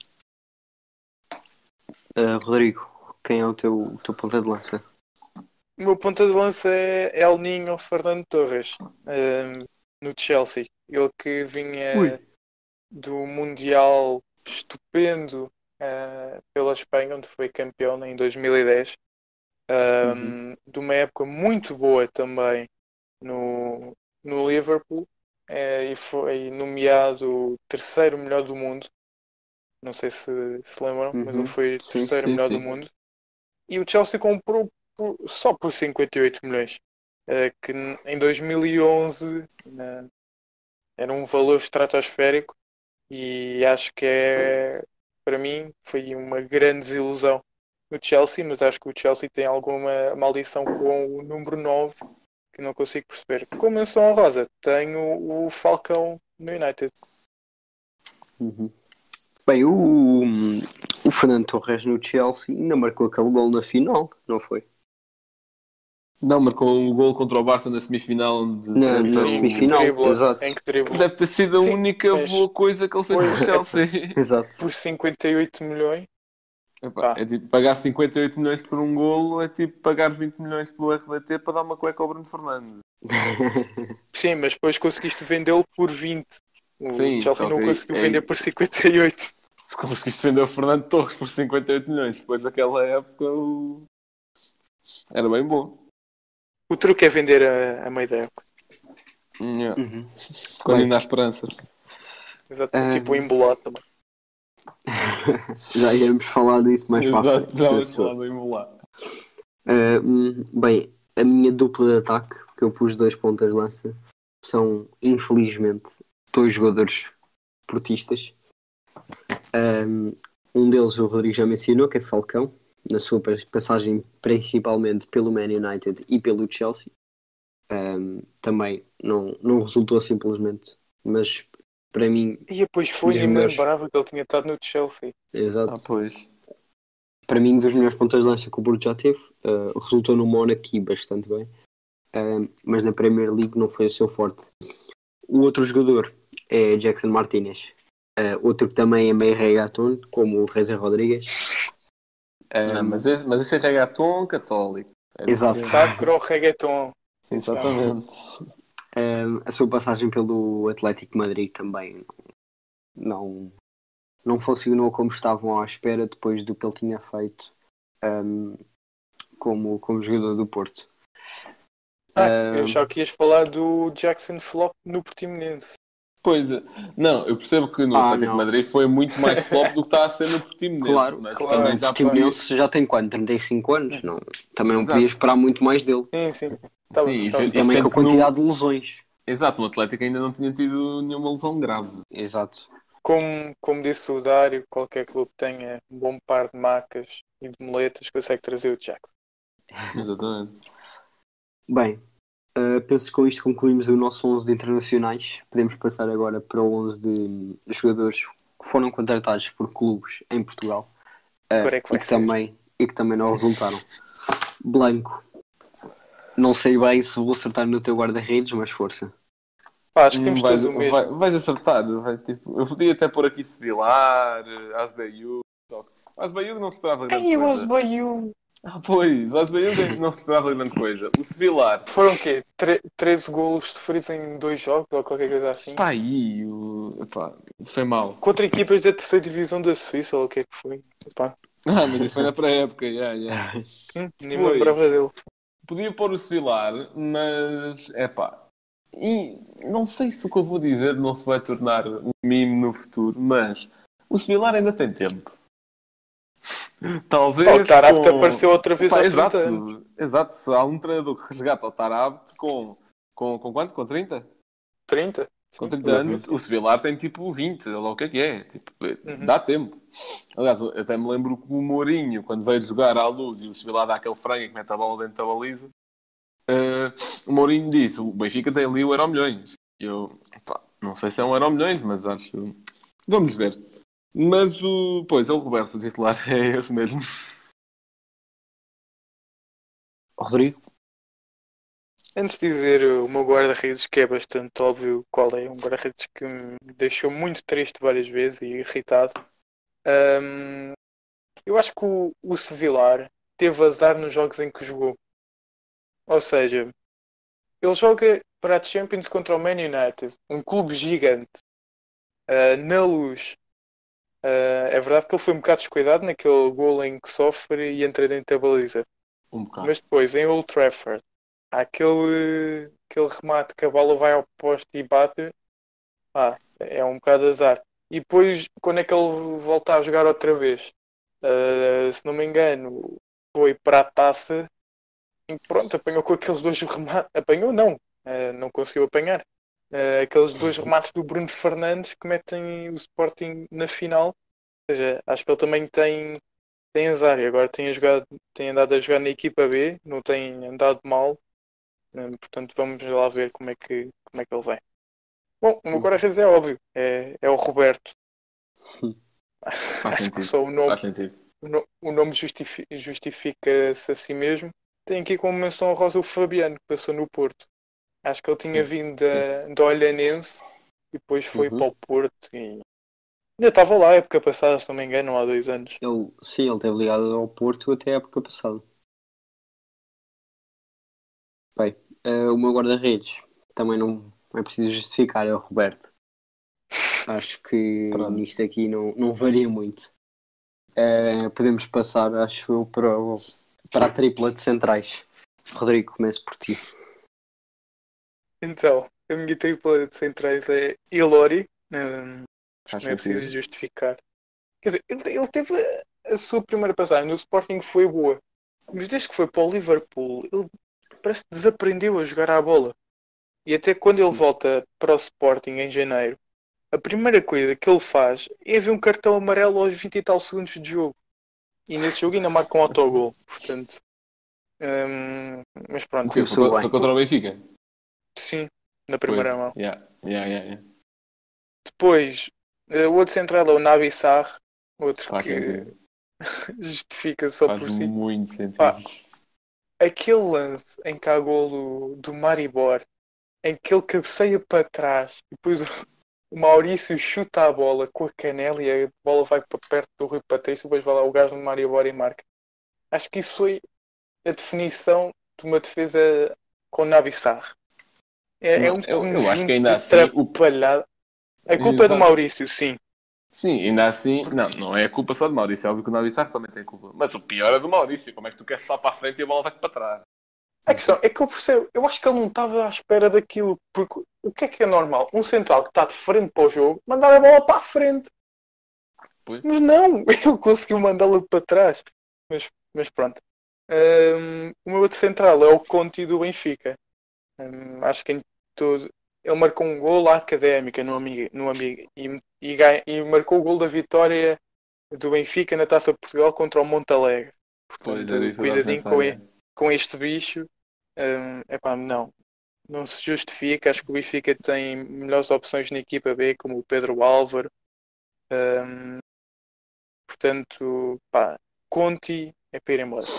D: Uh, Rodrigo, quem é o teu, o teu ponta de lança?
E: O meu ponta de lança é El Niño Fernando Torres, ehm, no Chelsea. Ele que vinha
D: Ui.
E: do Mundial estupendo eh, pela Espanha, onde foi campeão em dois mil e dez. Ehm, De uma época muito boa também no, no Liverpool eh, e foi nomeado terceiro melhor do mundo. Não sei se se lembram, mas
D: Uhum.
E: ele foi o
F: Sim,
E: terceiro
F: sim,
E: melhor
F: sim.
E: do mundo. E o Chelsea comprou por- só por cinquenta e oito milhões, eh, que n- em dois mil e onze né, era um valor estratosférico e acho que é, para mim, foi uma grande desilusão no Chelsea, mas acho que o Chelsea tem alguma maldição com o número nove que não consigo perceber. Como menção honrosa, tenho o Falcão no United.
D: Uhum. Bem, o, o Fernando Torres no Chelsea ainda marcou aquele gol na final, não foi?
F: Não, marcou o gol contra o Barça na semifinal onde
D: Na, na
F: salta
E: Sim, que
F: o...
D: semifinal,
E: dribla,
D: exato.
E: em que dribla.
F: Deve ter sido a
E: Sim,
F: única
E: mas
F: boa coisa que ele fez
E: foi
F: pelo Chelsea.
D: Exato.
E: por cinquenta e oito milhões.
F: Epá,
E: Pá.
F: é tipo, pagar cinquenta e oito milhões por um golo é tipo pagar vinte milhões pelo R D T para dar uma cueca ao Bruno Fernandes.
E: Sim, mas depois conseguiste vendê-lo por vinte. O
F: Sim,
E: Chelsea
F: só
E: não
F: que aí,
E: conseguiu vender
F: aí,
E: por cinquenta e oito.
F: se conseguiste vender o Fernando Torres por cinquenta e oito milhões depois daquela época, o... era bem bom.
E: O truque é vender a, a meio da época.
F: Yeah.
D: Uhum.
F: Quando
D: Bem.
F: ainda há esperança.
E: Exato.
D: Ah.
E: Tipo o embolado também.
D: Já iremos falar disso mais para a
F: Exato,
D: frente,
F: já vamos
D: penso
F: falar
D: eu.
F: do Imola.
D: Ah, hum, bem, a minha dupla de ataque, que eu pus dois pontas de lança, são infelizmente dois jogadores portistas. Um, um deles o Rodrigo já mencionou, que é Falcão, na sua passagem principalmente pelo Man United e pelo Chelsea. Um, também não, não resultou simplesmente, mas para mim,
E: E depois foi,
D: dos
E: nem me
D: melhores,
E: lembrava que ele tinha estado no Chelsea.
D: exato,
F: Ah, pois.
D: para mim, dos melhores pontas de lança que o Porto já teve, uh, resultou no Monaco bastante bem, um, mas na Premier League não foi o seu forte. O outro jogador é Jackson Martínez, uh, outro que também é meio reggaeton, como o Reza Rodrigues. Um,
F: Não, mas, esse, mas esse é reggaeton católico. É
D: Exato.
F: diferente.
E: Sacro reggaeton.
F: Exatamente.
D: Um, a sua passagem pelo Atlético de Madrid também não, não funcionou como estavam à espera depois do que ele tinha feito um, como, como jogador do Porto.
E: Ah, eu
D: Um,
E: já que ias falar do Jackson Flop no Portimonense.
F: Pois é. Não, eu percebo que no
D: Ah,
F: Atlético de
D: não.
F: Madrid foi muito mais flop do que está a ser no Portimonense.
D: Claro,
F: mas
E: claro.
F: também
D: o
F: já
D: Portimonense já tem quanto? trinta e cinco anos? Não, também não
F: Exato.
D: podia esperar muito mais dele.
E: Sim, sim.
F: Sim,
E: Tava-
F: e,
E: tava-
F: e
D: E também com a
F: sempre
D: quantidade
F: no...
D: de lesões.
F: Exato, no Atlético ainda não tinha tido nenhuma lesão grave.
D: Exato.
E: Como, como disse o Dário, qualquer clube tenha um bom par de macas e de moletas consegue trazer o Jackson.
F: Exatamente.
D: Bem, uh, penso que com isto concluímos o nosso onze de internacionais. Podemos passar agora para o onze de jogadores que foram contratados por clubes em Portugal uh,
E: Agora é que
D: e,
E: vai
D: que
E: ser.
D: também, e que também não resultaram. Blanco. Não sei bem se vou acertar no teu guarda-redes, mas força.
E: Pá, acho que
F: Hum,
E: temos
F: vais,
E: todos o mesmo.
F: vai- vais acertar. Vai, tipo, eu podia até pôr aqui Sevilar, Asbaiú. Asbaiú não se esperava grande
E: Ai, o
F: coisa.
E: Osbayu!
F: Ah, pois, o Asbaiú não se esperava grande coisa. O Sevilar.
E: Foram o quê? Tre- treze golos sofridos em dois jogos ou qualquer coisa assim?
F: Pá, aí, o... Epá, foi mal.
E: Contra equipas da terceira divisão da Suíça ou o que é que foi? Epá,
F: Ah, mas isso foi na pré-época, yeah, yeah.
E: hum, nem me
F: Depois,
E: lembrava dele.
F: podia pôr o Sevilar, mas, é pá, e não sei se o que eu vou dizer não se vai tornar um meme no futuro, mas o Sevilar ainda tem tempo. Talvez.
E: Oh, o Tarapte
F: com...
E: apareceu outra vez
F: Epá,
E: aos
F: exato,
E: trinta anos.
F: exato. Se há um treinador que resgata o Tarapte com, com, com quanto? Com trinta?
E: trinta?
F: Com
E: Sim.
F: trinta anos, o Sevilar tem tipo vinte, olha lá o que é que é. Tipo,
E: Uhum.
F: dá tempo. Aliás, eu até me lembro que o Mourinho, quando veio jogar à Luz e o Sevilar dá aquele frango que mete a bola dentro da baliza, uh, o Mourinho disse: o Benfica tem ali o Euromilhões. E eu, pá, não sei se é um Euromilhões, mas acho. Vamos ver. Mas o. Pois, é o Roberto, o titular, é esse mesmo.
D: Rodrigo?
E: Antes de dizer o meu guarda-redes, que é bastante óbvio qual é, um guarda-redes que me deixou muito triste várias vezes e irritado, hum, eu acho que o, o Sevilar teve azar nos jogos em que jogou. Ou seja, ele joga para a Champions contra o Man United, um clube gigante, uh, na Luz. Uh, é verdade que ele foi um bocado descuidado naquele gol em que sofre e entra dentro da baliza.
F: Um bocado.
E: Mas depois, em Old Trafford, há aquele, aquele remate que a bola vai ao poste e bate, ah, é um bocado azar. E depois, quando é que ele volta a jogar outra vez? Uh, se não me engano, foi para a taça e pronto, apanhou com aqueles dois remates. Apanhou, não, uh, não conseguiu apanhar. Uh, aqueles dois remates do Bruno Fernandes que metem o Sporting na final. Ou seja, acho que ele também tem, tem azar e agora tem, a jogado, tem andado a jogar na equipa B, não tem andado mal. Uh, portanto, vamos lá ver como é que, como é que ele vai. Bom, o meu guarda-redes é óbvio, é, é o Roberto.
F: Faz
E: Acho que
F: sentido.
E: só o nome,
F: Faz sentido.
E: o no- o nome justifi- justifica-se a si mesmo. Tem aqui como menção honrosa o Fabiano, que passou no Porto. Acho que ele tinha
F: Sim,
E: vindo da, da Olhanense e depois foi
D: Uhum.
E: para o Porto. E ainda estava lá a época passada, se não me engano, há dois anos.
D: Ele, sim, ele esteve ligado ao Porto até a época passada. Bem, eh, o meu guarda-redes também não, não é preciso justificar, é o Roberto. Acho que
F: Pronto.
D: nisto aqui não, não varia muito. Eh, podemos passar, acho eu, para, o- para a tripla de centrais. Rodrigo, começo por ti.
E: Então, a minha tripla de centrais é Ilori. Hum, acho
F: Faz
E: que não é preciso
F: sentido.
E: justificar. Quer dizer, ele, ele teve a, a sua primeira passagem no Sporting foi boa. Mas desde que foi para o Liverpool, ele parece que desaprendeu a jogar à bola. E até quando ele volta para o Sporting em janeiro, a primeira coisa que ele faz é ver um cartão amarelo aos vinte e tal segundos de jogo. E nesse jogo ainda marca um autogol. Portanto, hum, mas pronto,
F: O quê?
E: teve
F: Foi,
E: tudo
F: co-
E: bem.
F: foi contra o Benfica?
E: Sim, na
F: Foi.
E: primeira mão.
F: Yeah. Yeah, yeah, yeah.
E: Depois, eh, o outro central é o Naby Sarr, outro
F: Faz
E: que
F: sentido.
E: justifica só
F: Faz
E: por si.
F: muito sentido.
E: Pá, aquele lance em que há golo do Maribor, em que ele cabeceia para trás e depois o o Maurício chuta a bola com a canela e a bola vai para perto do Rui Patrício, depois vai lá o gajo do Maribor e marca. Acho que isso foi a definição de uma defesa com Naby Sarr. É, é um
F: Eu, eu acho que
E: conjunto
F: ainda
E: de
F: assim o...
E: atrapalhado. A culpa é do
F: Exato.
E: Maurício, sim.
F: Sim, ainda assim, não, não é culpa só do Maurício, é óbvio que o Naby Sarr também tem culpa. Mas o pior é do Maurício, como é que tu queres só para a frente e a bola vai para trás?
E: A questão é que eu percebo, eu acho que ele não estava à espera daquilo, porque o que é que é normal? Um central que está de frente para o jogo, mandar a bola para a frente.
F: Pois.
E: Mas não, ele conseguiu mandá-la para trás. Mas, mas pronto. Hum, o meu outro central é o Conti do Benfica. Hum, acho que em todo. Ele marcou um gol à Académica no Amiga, no Amiga e, e, ganha- e marcou o gol da vitória do Benfica na Taça de Portugal contra o Montalegre.
F: Pois,
E: Portanto,
F: era isso que eu estava a
E: cuidadinho
F: pensar,
E: com,
F: é.
E: e- com este bicho. Hum, epá, não, não se justifica. Acho que o Benfica tem melhores opções na equipa B, como o Pedro Álvaro. Hum, portanto, pá, Conti é para ir embora.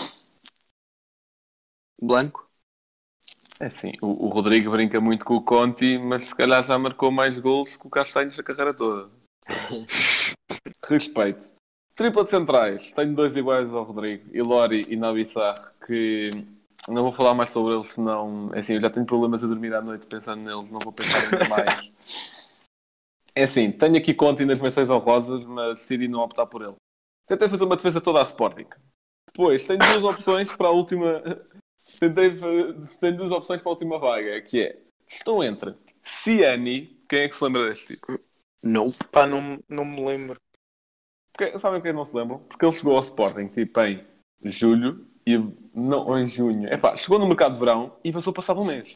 D: Blanco?
F: É assim, o, o Rodrigo brinca muito com o Conti, mas se calhar já marcou mais gols que o Castanhos a carreira toda. Respeito. Tripla de centrais. Tenho dois iguais ao Rodrigo. Ilori e Naby Sarr, que não vou falar mais sobre eles, senão... É assim, eu já tenho problemas a dormir à noite pensando neles, não vou pensar ainda mais. É assim, tenho aqui Conti nas menções honrosas, mas decidi não optar por ele. Tentei fazer uma defesa toda à Sporting. Depois, tenho duas opções para a última... Tentei... Tenho duas opções para a última vaga, que é... Estou entre Ciani... Quem é que se lembra deste tipo?
D: Não.
E: Pá, não, não me lembro.
F: Porque, sabem o que não se lembram? Porque ele chegou ao Sporting tipo em julho e não ou em junho. Epá, chegou no mercado de verão e passou passado um mês.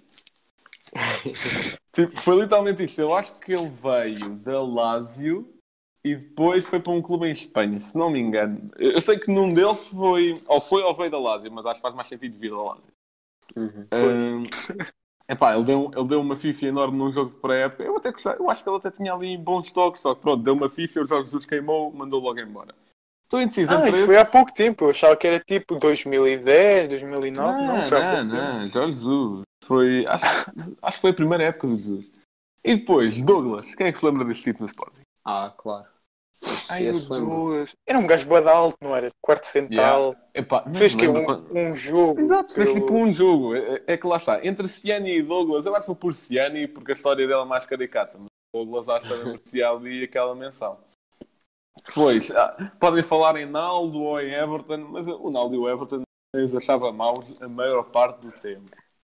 F: Tipo, foi literalmente isto. Eu acho que ele veio da Lazio e depois foi para um clube em Espanha, se não me engano. Eu sei que num deles foi ou foi ou veio da Lazio, mas acho que faz mais sentido vir da Lazio.
D: Uhum.
F: Hum, epá, ele deu, ele deu uma fifa enorme num jogo de pré-época. Eu até gostei, eu acho que ele até tinha ali bons toques, só que pronto, deu uma fifa e o Jorge Jesus queimou, mandou logo embora. Estou indeciso
E: Ah,
F: entre
E: isso
F: esse...
E: foi há pouco tempo. Eu achava que era tipo dois mil e dez, dois mil e nove. Não,
F: Não,
E: foi há
F: não,
E: pouco tempo.
F: não, Jorge Jesus. Foi, acho, acho que foi a primeira época do Jesus. E depois, Douglas. Quem é que se lembra deste tipo no Sporting?
D: Ah, claro.
E: Ai, o
D: Esse lembro.
E: Douglas. Era um gajo bué de alto, não era? Quarto central.
F: Yeah. Epá, não
E: Fez
F: me
E: que
F: lembro
E: um,
F: quando-
E: um jogo.
F: Exato, fez
E: pelo-
F: tipo um jogo. É, é que lá está. Entre Ciani e Douglas, eu acho que vou por Ciani porque a história dele é mais caricata. Mas o Douglas acho que também merecia ali aquela menção. Depois, ah, podem falar em Naldo ou em Everton, mas o Naldo e o Everton eu os achava maus a maior parte do tempo.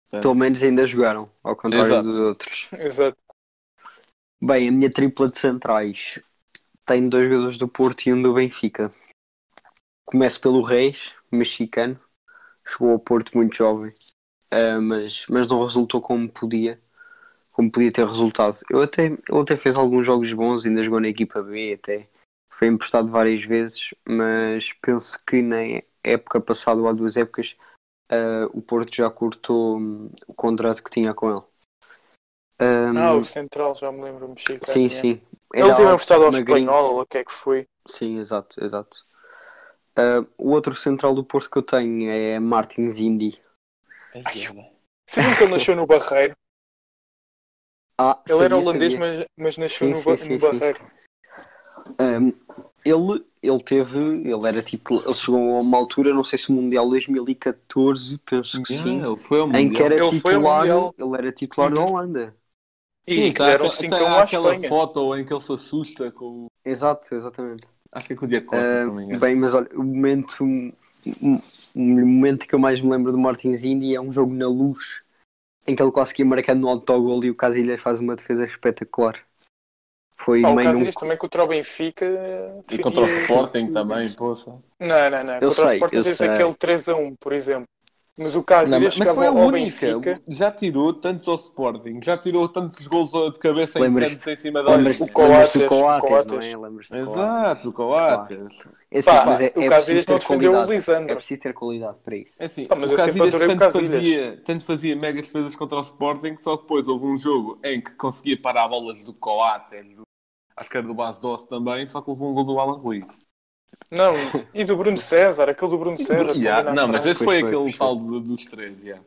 D: Pelo menos ainda jogaram, ao contrário
F: Exato.
D: dos outros.
E: Exato.
D: Bem, a minha tripla de centrais tem dois jogadores do Porto e um do Benfica. Começo pelo Reis, mexicano. Chegou ao Porto muito jovem, uh, mas, mas não resultou como podia, como podia ter resultado. Eu até, ele até fez alguns jogos bons, ainda jogou na equipa B, até foi emprestado várias vezes, mas penso que na época passada ou há duas épocas uh, o Porto já cortou um, o contrato que tinha com ele. Um,
E: Ah, o Central, já me lembro, o mexicano.
D: sim,
E: é.
D: sim.
E: Ele
D: Era
E: teve
D: alto,
E: emprestado ao
D: magrinho.
E: Espanhol, ou o que é que foi?
D: Sim, exato, exato. Uh, o outro central do Porto que eu tenho é Martins Indy.
E: Sabiam que ele nasceu no Barreiro?
D: Ah,
E: Ele era
D: sabia,
E: holandês,
D: sabia.
E: mas, mas nasceu
D: Sim,
E: no,
D: sim,
E: Ba-
D: sim,
E: no
D: sim.
E: Barreiro.
D: Um, ele, ele teve, ele era tipo, ele chegou a uma altura, não sei se o Mundial dois mil e catorze, penso que
F: Yeah,
D: sim,
F: ele foi ao
D: em que
F: Mundial.
D: era
E: Ele foi ao
D: titular,
E: Mundial.
D: ele era titular da
E: Uhum.
D: Holanda.
E: E
F: Sim,
E: que
F: tá,
E: deram
F: aque-
E: cinco
F: tá
E: a um à
F: aquela
E: Espanha.
F: foto em que ele se assusta com o...
D: Exato, exatamente.
F: Acho que é com o Diego Costa, se não me
D: Uh,
F: engano.
D: bem, mas olha, o momento, o, o momento que eu mais me lembro do Martins Indy é um jogo na Luz, em que ele conseguia marcar no autogol e o Casillas faz uma defesa espetacular. Foi
E: Ah, o
D: meio num...
E: Casillas também contra o Benfica.
F: E contra o
E: definia-
F: Sporting também, poça.
E: Não, não, não.
D: Eu
E: Contra o
D: sei,
E: Sporting
D: eu
E: fez
D: sei.
E: aquele três a um, por exemplo. Mas o
F: Não,
E: Casillas
F: mas mas
E: chegava
F: foi a
E: ao
F: única.
E: Benfica.
F: Já tirou tantos ao Sporting, já tirou tantos gols de cabeça em
D: Lembras-te
F: cantos em cima da
D: lembras
E: o
F: linha.
E: Coates,
D: lembras-te do
E: o
D: Coates,
E: Coates.
D: não é? Lembras-te do Coates.
F: Exato, o Coates.
D: É assim,
E: Pá,
D: mas é,
E: o
D: é preciso
E: Casillas não
D: ter
E: defendeu o
D: qualidade.
E: Lisandro.
D: É preciso ter qualidade para isso.
F: É assim,
E: Ah, mas
F: o
E: eu sempre
F: Casillas
E: adorei o
F: tanto
E: Casillas.
F: fazia, tanto fazia mega defesas contra o Sporting, só que depois houve um jogo em que conseguia parar bolas do Coates, do, acho que era do Bas Doce também, só que levou um gol do Alan Ruiz.
E: Não, e do Bruno César, aquele do Bruno César.
F: Yeah,
E: também na
F: não, mas
E: frente.
F: esse foi,
D: Pois foi,
F: aquele
D: pois
F: tal do- dos três, yeah.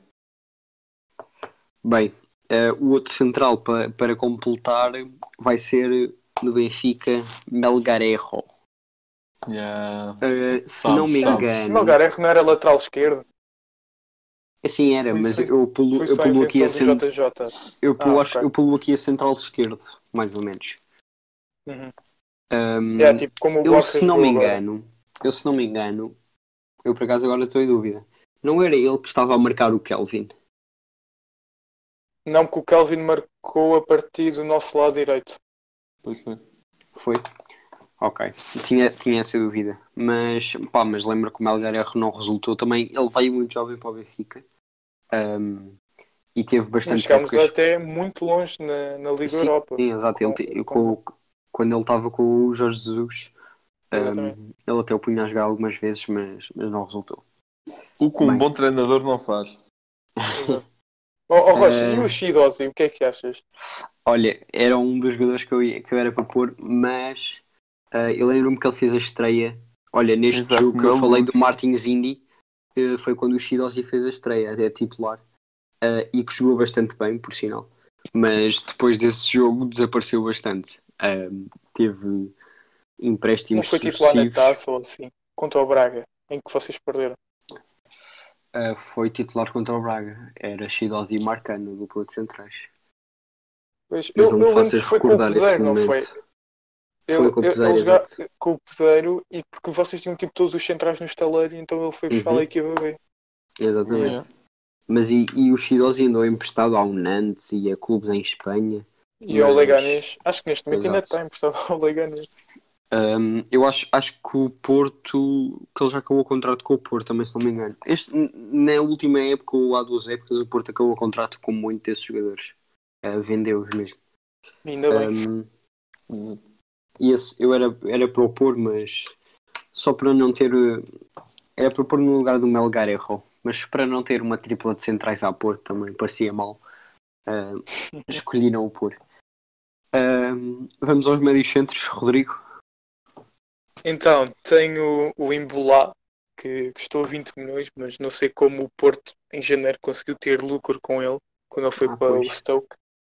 D: Bem, eh, o outro central para, para completar vai ser no Benfica Melgarejo.
F: Yeah.
D: Eh, se
F: Sabes,
D: não me
F: sabes.
E: O
D: engano,
E: Melgarejo não era lateral esquerdo.
D: assim era,
E: Foi
D: mas
E: só-
D: eu pulo,
E: Foi
D: eu
E: só a
D: pulo aqui a
E: invenção do
D: cent...
E: J J.
D: eu pulo,
E: Ah,
D: acho-
E: ok.
D: eu pulo aqui a central esquerdo, mais ou menos.
E: Uhum.
D: Um,
E: É tipo como o
D: eu
E: Borja
D: se não
E: jogou
D: me
E: agora.
D: engano, eu se não me engano, eu por acaso agora estou em dúvida. Não era ele que estava a marcar o Kelvin?
E: Não, porque o Kelvin marcou a partir do nosso lado direito.
F: Pois foi.
D: Foi? Ok, tinha, tinha essa dúvida. Mas, pá, mas lembra que o Melgarejo não resultou também. Ele veio muito jovem para o Benfica. Um, e teve
E: Mas
D: bastante
E: chegámos
D: épocas.
E: até muito longe na, na Liga
D: Sim,
E: Europa.
D: sim, exato. Ele,
E: Com-
D: te-
E: com-
D: com- quando ele estava com o Jorge Jesus, um,
E: Exatamente.
D: ele até o punha a jogar algumas vezes, mas, mas não resultou.
F: O que um
D: Bem.
F: bom treinador não faz.
E: Exato. Oh, oh, Rocha,
D: Eh,
E: e o Shidozi, o que é que achas?
D: Olha, era um dos jogadores que eu, ia- que eu era para pôr, mas uh, eu lembro-me que ele fez a estreia. Olha, neste
F: Exato,
D: jogo que
F: na
D: eu falei
F: Luz.
D: do Martins Indy, uh, foi quando o Shidozi fez a estreia, até titular, uh, e que jogou bastante bem, por sinal. Mas depois desse jogo desapareceu bastante. Um, teve
E: Não
D: empréstimos
E: foi titular na
D: sucessivos.
E: taça ou assim, contra o Braga, em que vocês perderam.
D: Uh, foi titular contra o Braga. Era Shidozi e Marcano, dupla de centrais.
E: Pois,
D: Mas
E: eu,
D: não
E: eu
D: me
E: lembro
D: faças
E: que foi com o
D: recordar esse
E: Peseiro, não foi?
D: momento.
E: Eu,
D: Foi com o
E: eu-
D: Peseiro,
E: ele jogava
D: exato.
E: com o Peseiro e porque vocês tinham tipo todos os centrais no estaleiro, então ele foi buscar
D: Uhum.
E: a equipa B.
D: Exatamente.
F: Yeah.
D: Mas e, e o Shidozi andou emprestado ao Nantes e a clubes em Espanha.
E: E ao
D: Mas-
E: Leganés, acho que neste momento ainda
D: Exato.
E: está emprestado ao Leganés.
D: Um, eu acho, acho que o Porto, que ele já acabou o contrato com o Porto, também se não me engano. Este, n- na última época, ou há duas épocas, o Porto acabou o contrato com muito desses jogadores. Uh, vendeu-os mesmo.
E: Ainda bem.
D: Um,
F: Uhum.
D: e esse eu era, era para o pôr, mas só para não ter. uh, Era para pôr no lugar do Melgarejo, mas para não ter uma tripla de centrais a pôr também parecia mal. Uh, escolhi não o pôr. Um, vamos aos médios centros, Rodrigo.
E: Então, tenho o Imbolá, que custou vinte milhões, mas não sei como o Porto, em janeiro, conseguiu ter lucro com ele, quando ele foi
D: Ah,
E: para
D: pois.
E: o Stoke.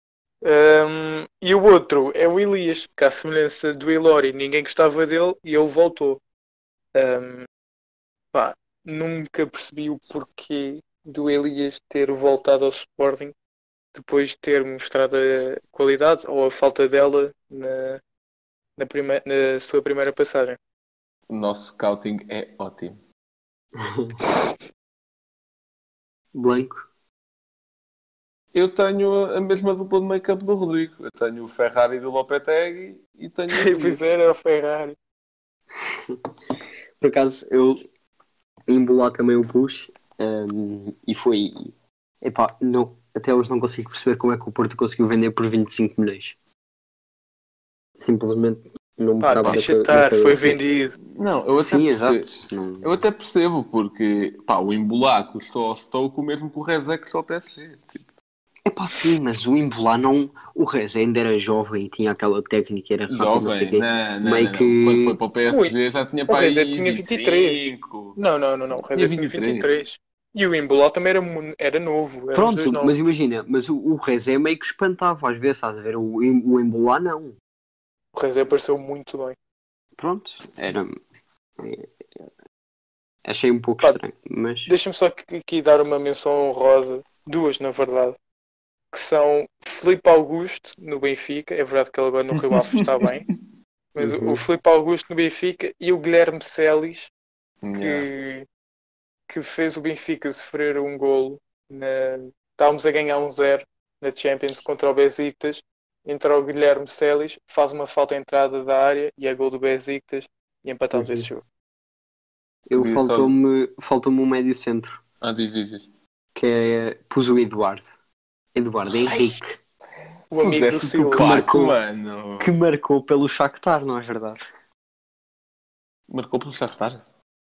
E: Um, e o outro é o Elias, que à semelhança do Ilori, ninguém gostava dele e ele voltou. Um, pá, nunca percebi o porquê do Elias ter voltado ao Sporting depois de ter mostrado a qualidade ou a falta dela na, na, prime- na sua primeira passagem.
F: O nosso scouting é ótimo.
D: Blanco.
F: Eu tenho a mesma dupla de meio campo do Rodrigo. Eu tenho o Ferrari do Lopetegui e tenho o
E: Pois era o Ferrari.
D: Por acaso, eu embolar também o pus um, e foi. Epá, não, até hoje não consigo perceber como é que o Porto conseguiu vender por vinte e cinco milhões. Simplesmente não me
E: Pá,
D: cabe
E: deixa
D: na- na
E: estar, foi
D: cabeça.
E: vendido.
F: Não, eu até
D: Sim,
F: percebo.
D: exato. Não-
F: Eu até percebo, porque pá, o Embolá custou ao Stoke o mesmo que o Rezé custou ao P S G. Tipo,
D: Epá, sim, mas o embolar não. O Rez ainda era jovem e tinha aquela técnica, era rápido, não sei o
F: jovem,
D: quê.
F: não, não,
D: Meio
F: não, não.
D: que-
F: Quando foi para o P S G
E: Ui,
F: já tinha
E: o
F: para
E: Rezé
F: aí
E: tinha
F: vinte e
E: vinte e três.
F: cinco.
E: Não, não, não, não. O Rezé tinha vinte e três. E o Embolá também era, mu- era novo. Eram os
D: Pronto,
E: dois
D: mas
E: novos.
D: imagina, mas o, o Rez é meio que espantava às vezes, estás a ver? O, em- o embolar não.
E: O Rezé apareceu muito bem.
D: Pronto, era. é- Achei um pouco
E: Pá,
D: estranho, mas.
E: Deixa-me só aqui, aqui dar uma menção honrosa, duas na verdade, que são Filipe Augusto no Benfica. É verdade que ele agora no Rio Ave está bem, mas o-
D: Uhum.
E: o Filipe Augusto no Benfica e o Guilherme Celis,
F: Yeah.
E: que, que fez o Benfica sofrer um golo. Na... Estávamos a ganhar um zero na Champions contra o Besiktas. Entra o Guilherme Celis, faz uma falta à entrada da área e é gol do Besiktas e empatamos
D: Uhum.
E: esse jogo.
D: Eu
F: Queria só-
D: faltou-me faltou-me um médio centro,
F: Ah, diz, diz, diz.
D: que é. Pus o Eduardo. Eduardo Henrique,
E: O amigo do
F: Puseste o
E: Silva.
F: Tupac,
D: marcou.
F: mano.
D: que marcou pelo Shakhtar, não é verdade?
F: Marcou pelo Shakhtar.